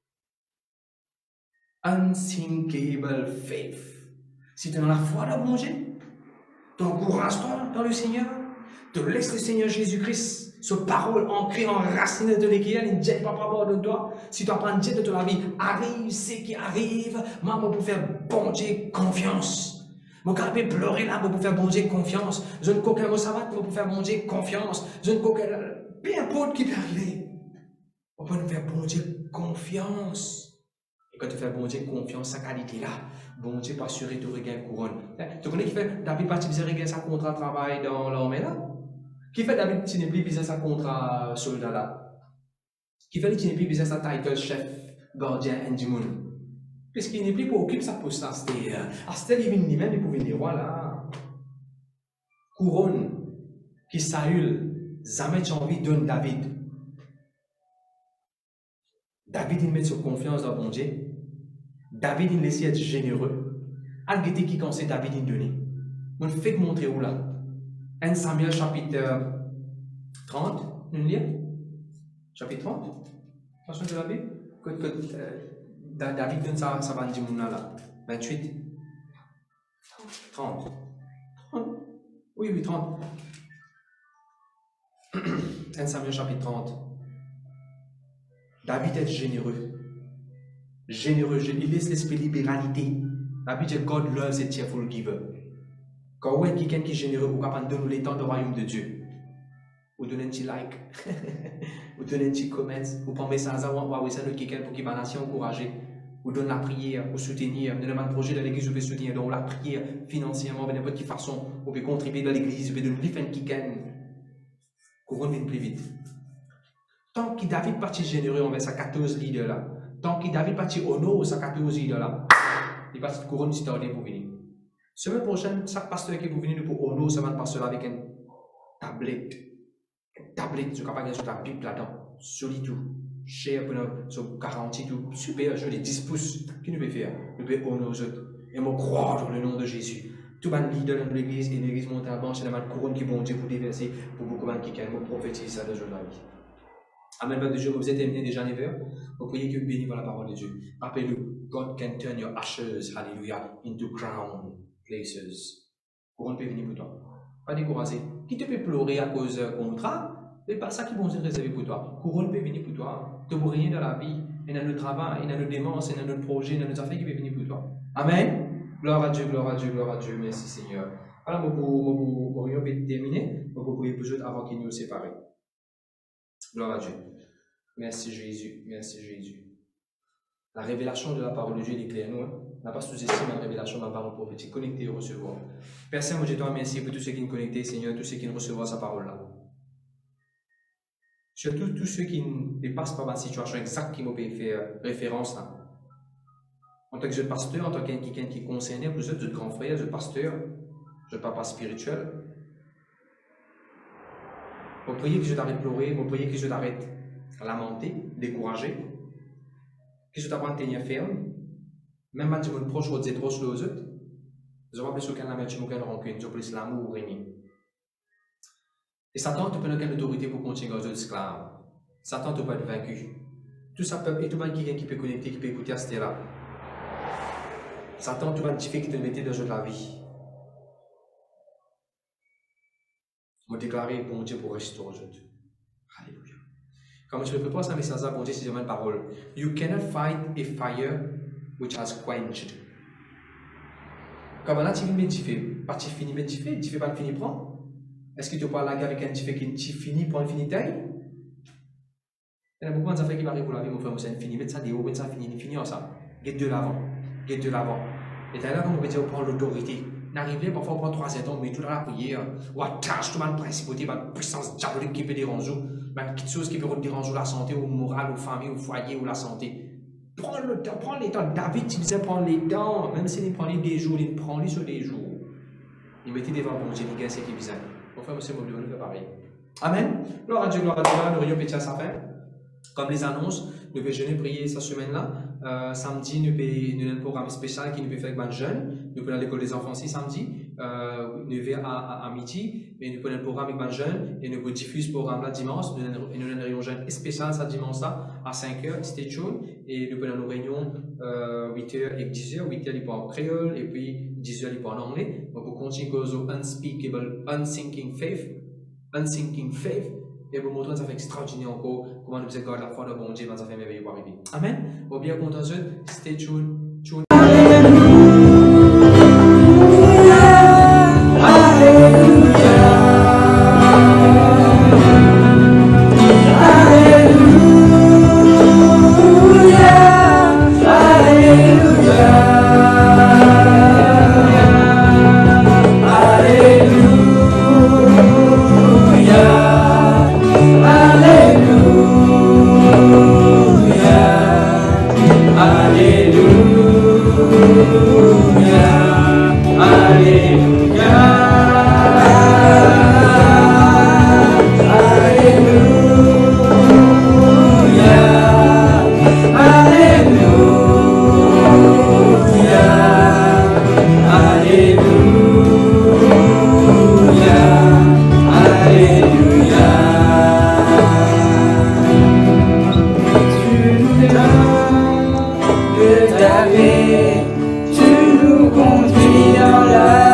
Unthinkable faith. Si tu as la foi dans mon Dieu, t'encourages-toi dans le Seigneur, te laisse le Seigneur Jésus-Christ, ce parole ancrée, enracinée de l'équilibre, il ne jette pas par bord de toi. Si tu apprends Dieu de toute la vie, arrive ce qui arrive, maman pour faire bon Dieu confiance. Mon carpé pleurer là pour faire bon Dieu confiance. Je ne coquin mot savate pour faire bon Dieu confiance. Je ne coquin, peu importe qui peut arriver, on peut nous faire bon Dieu confiance. Et quand tu fais bon Dieu confiance, sa qualité là, bon Dieu pas assurer tu regains couronne. Tu connais qui fait David parti de regain sa contrat de travail dans l'armée là? Qui fait David qui n'est plus business sa contrat soldat là? Qui fait qui n'est plus business sa title chef, gardien du monde? Puisqu'il n'est plus pour occuper sa poste à Astel, il vient lui-même, il pouvait dire voilà. Couronne qui Saül, jamais j'ai envie de donner David. David, il met sa confiance dans bon Dieu. David, il laisse être généreux. Algété qui conseille David, il donne. On fait montrer où là? 1 Samuel chapitre 30, nous lisons? Chapitre 30? Attention de la Bible? David donne ça va dire là. 28? 30. Oui, 30. 1 Samuel chapitre 30. David est généreux. Généreux, il laisse l'esprit libéralité. David dit God loves a cheerful giver. Quand on est quelqu'un qui est généreux, on capable de donner les temps du royaume de Dieu. Ou donner un petit like, ou donner un petit comment, ou prendre un message à ou ça quelqu'un pour qu'il va nation encourager, ou donner la prière, ou soutenir, donner un projet dans l'église, vous pouvez soutenir, donc la prière financièrement, de n'importe quelle façon, vous pouvez contribuer dans l'église, vous pouvez donner un quelqu'un. Couronne vient plus vite. Tant que David parti généreux envers sa 14 leaders là, tant que David parti honore sa 14 leaders là, il passe une couronne d'histoire pour venir. Semaine prochaine, chaque pasteur qui est pour venir, nous pour honorer semaine pasteur avec une tablette. Une tablette, je ne sais pas sur la Bible là-dedans. Solide tout. Cher pour nous, sur 40 tout. Super, je les 10 pouces. Qu'est-ce que nous pouvons faire? Nous pouvons honorer aux autres. Et me croire dans le nom de Jésus. Tout le leader de l'église et l'église Montalban, c'est la couronne qui vont Dieu pour déverser pour beaucoup de gens qui me prophétise ça de jour la vie. Amen, Père de Dieu, vous êtes terminé déjà 9h. Vous priez que vous bénissez par la parole de Dieu. Rappelez-vous, God can turn your ashes, hallelujah, into crown places. Couronne peut venir pour toi. Pas décourager. Qui te peut pleurer à cause d'un contrat? C'est pas ça qui vont se réserver pour toi. Couronne peut venir pour toi. Tu n'as rien dans la vie. Il y a notre travail, il y a notre démence, il y a notre projet, il y a notre affaire qui peut venir pour toi. Amen. Gloire à Dieu, gloire à Dieu, gloire à Dieu. Merci Seigneur. Alors, mon réunion est terminée. Vous pouvez pour eux avant qu'ils nous séparent. Gloire à Dieu. Merci Jésus. Merci Jésus. La révélation de la parole de Dieu est claire. Nous, on n'a pas sous-estimé la révélation de la parole prophétique. Connecter et recevoir. Père Saint, moi je te remercie pour tous ceux qui nous connectent, Seigneur, tous ceux qui nous recevront sa parole-là. Surtout tous ceux qui ne dépassent pas ma situation exacte qui m'ont fait référence là. En tant que jeune pasteur, en tant que quelqu'un qui est concerné, vous êtes grand frère, jeune pasteur, jeune papa spirituel. Vous priez que je t'arrête de pleurer, vous priez que je t'arrête de lamenter, décourager, que je t'apprends à tenir ferme, même quand tu me proche ou tu es proche aux autres, je ne sais pas plus aucun amertume, aucune rancune, je plus l'amour ou régner. Et Satan, tu peux aucune autorité pour continuer aux autres esclaves. Satan, tu peux être vaincu. Tout ça peut, et tout le monde qui peut connecter, qui peut écouter à ce là. Satan, tu vas te qui te mettait dans la vie. Je déclarer bon Dieu pour restaurer aux autres. Alléluia. Comme je prépare ce message, bon Dieu, c'est une parole. You cannot fight a fire which has quenched. Comme là, tu finis, tu fais pas le fini prendre. Est-ce que tu parles la guerre avec un qui finit pour un finitaille? Il y a beaucoup d'affaires qui m'arrivent pour la vie, mon frère, c'est fini, mettre ça des hauts, mettre ça fini en ça. Guette de l'avant. Guette de l'avant. Et là, comme on peut dire, on prend l'autorité. N'arrivez parfois, on prend 3 ans, mais tout dans la prière, ou attache tout le principauté, la puissance diabolique qui peut déranger, quelque chose qui peut déranger la santé, ou morale, ou famille, ou foyer, ou la santé. Prends le temps, prends les temps. David, tu disais, prends les temps, même s'il prend les des jours, il prend les sur des jours. Il mettait devant bon Dieu, il gagne ce qui est bizarre. Mon frère, monsieur, nous fait pareil. Amen. Gloire à Dieu, nous rions petit à sa fin. Comme les annonces, nous pouvons jeûner, prier cette semaine-là. Samedi, nous avons un programme spécial qui nous peut faire avec les jeunes. Nous pouvons aller à l'école des enfants aussi samedi, 9h à midi. Mais nous pouvons un programme avec les jeunes et nous pouvons diffuser ce programme-là dimanche. Nous avons une réunion jeune spéciale ça dimanche-là à 5h, stay tuned. Et nous pouvons une réunion 8h et 10h. 8h, il parle en créole et puis 10h, il parle en anglais. Donc, pour continuer au unspeakable, unthinking faith. Et vous montrer ça fait extraordinaire encore comment nous garder la foi de bon Dieu dans sa fait merveilleux pour arriver. Amen. Vous bien content de stay tuned. Tu nous conduis dans la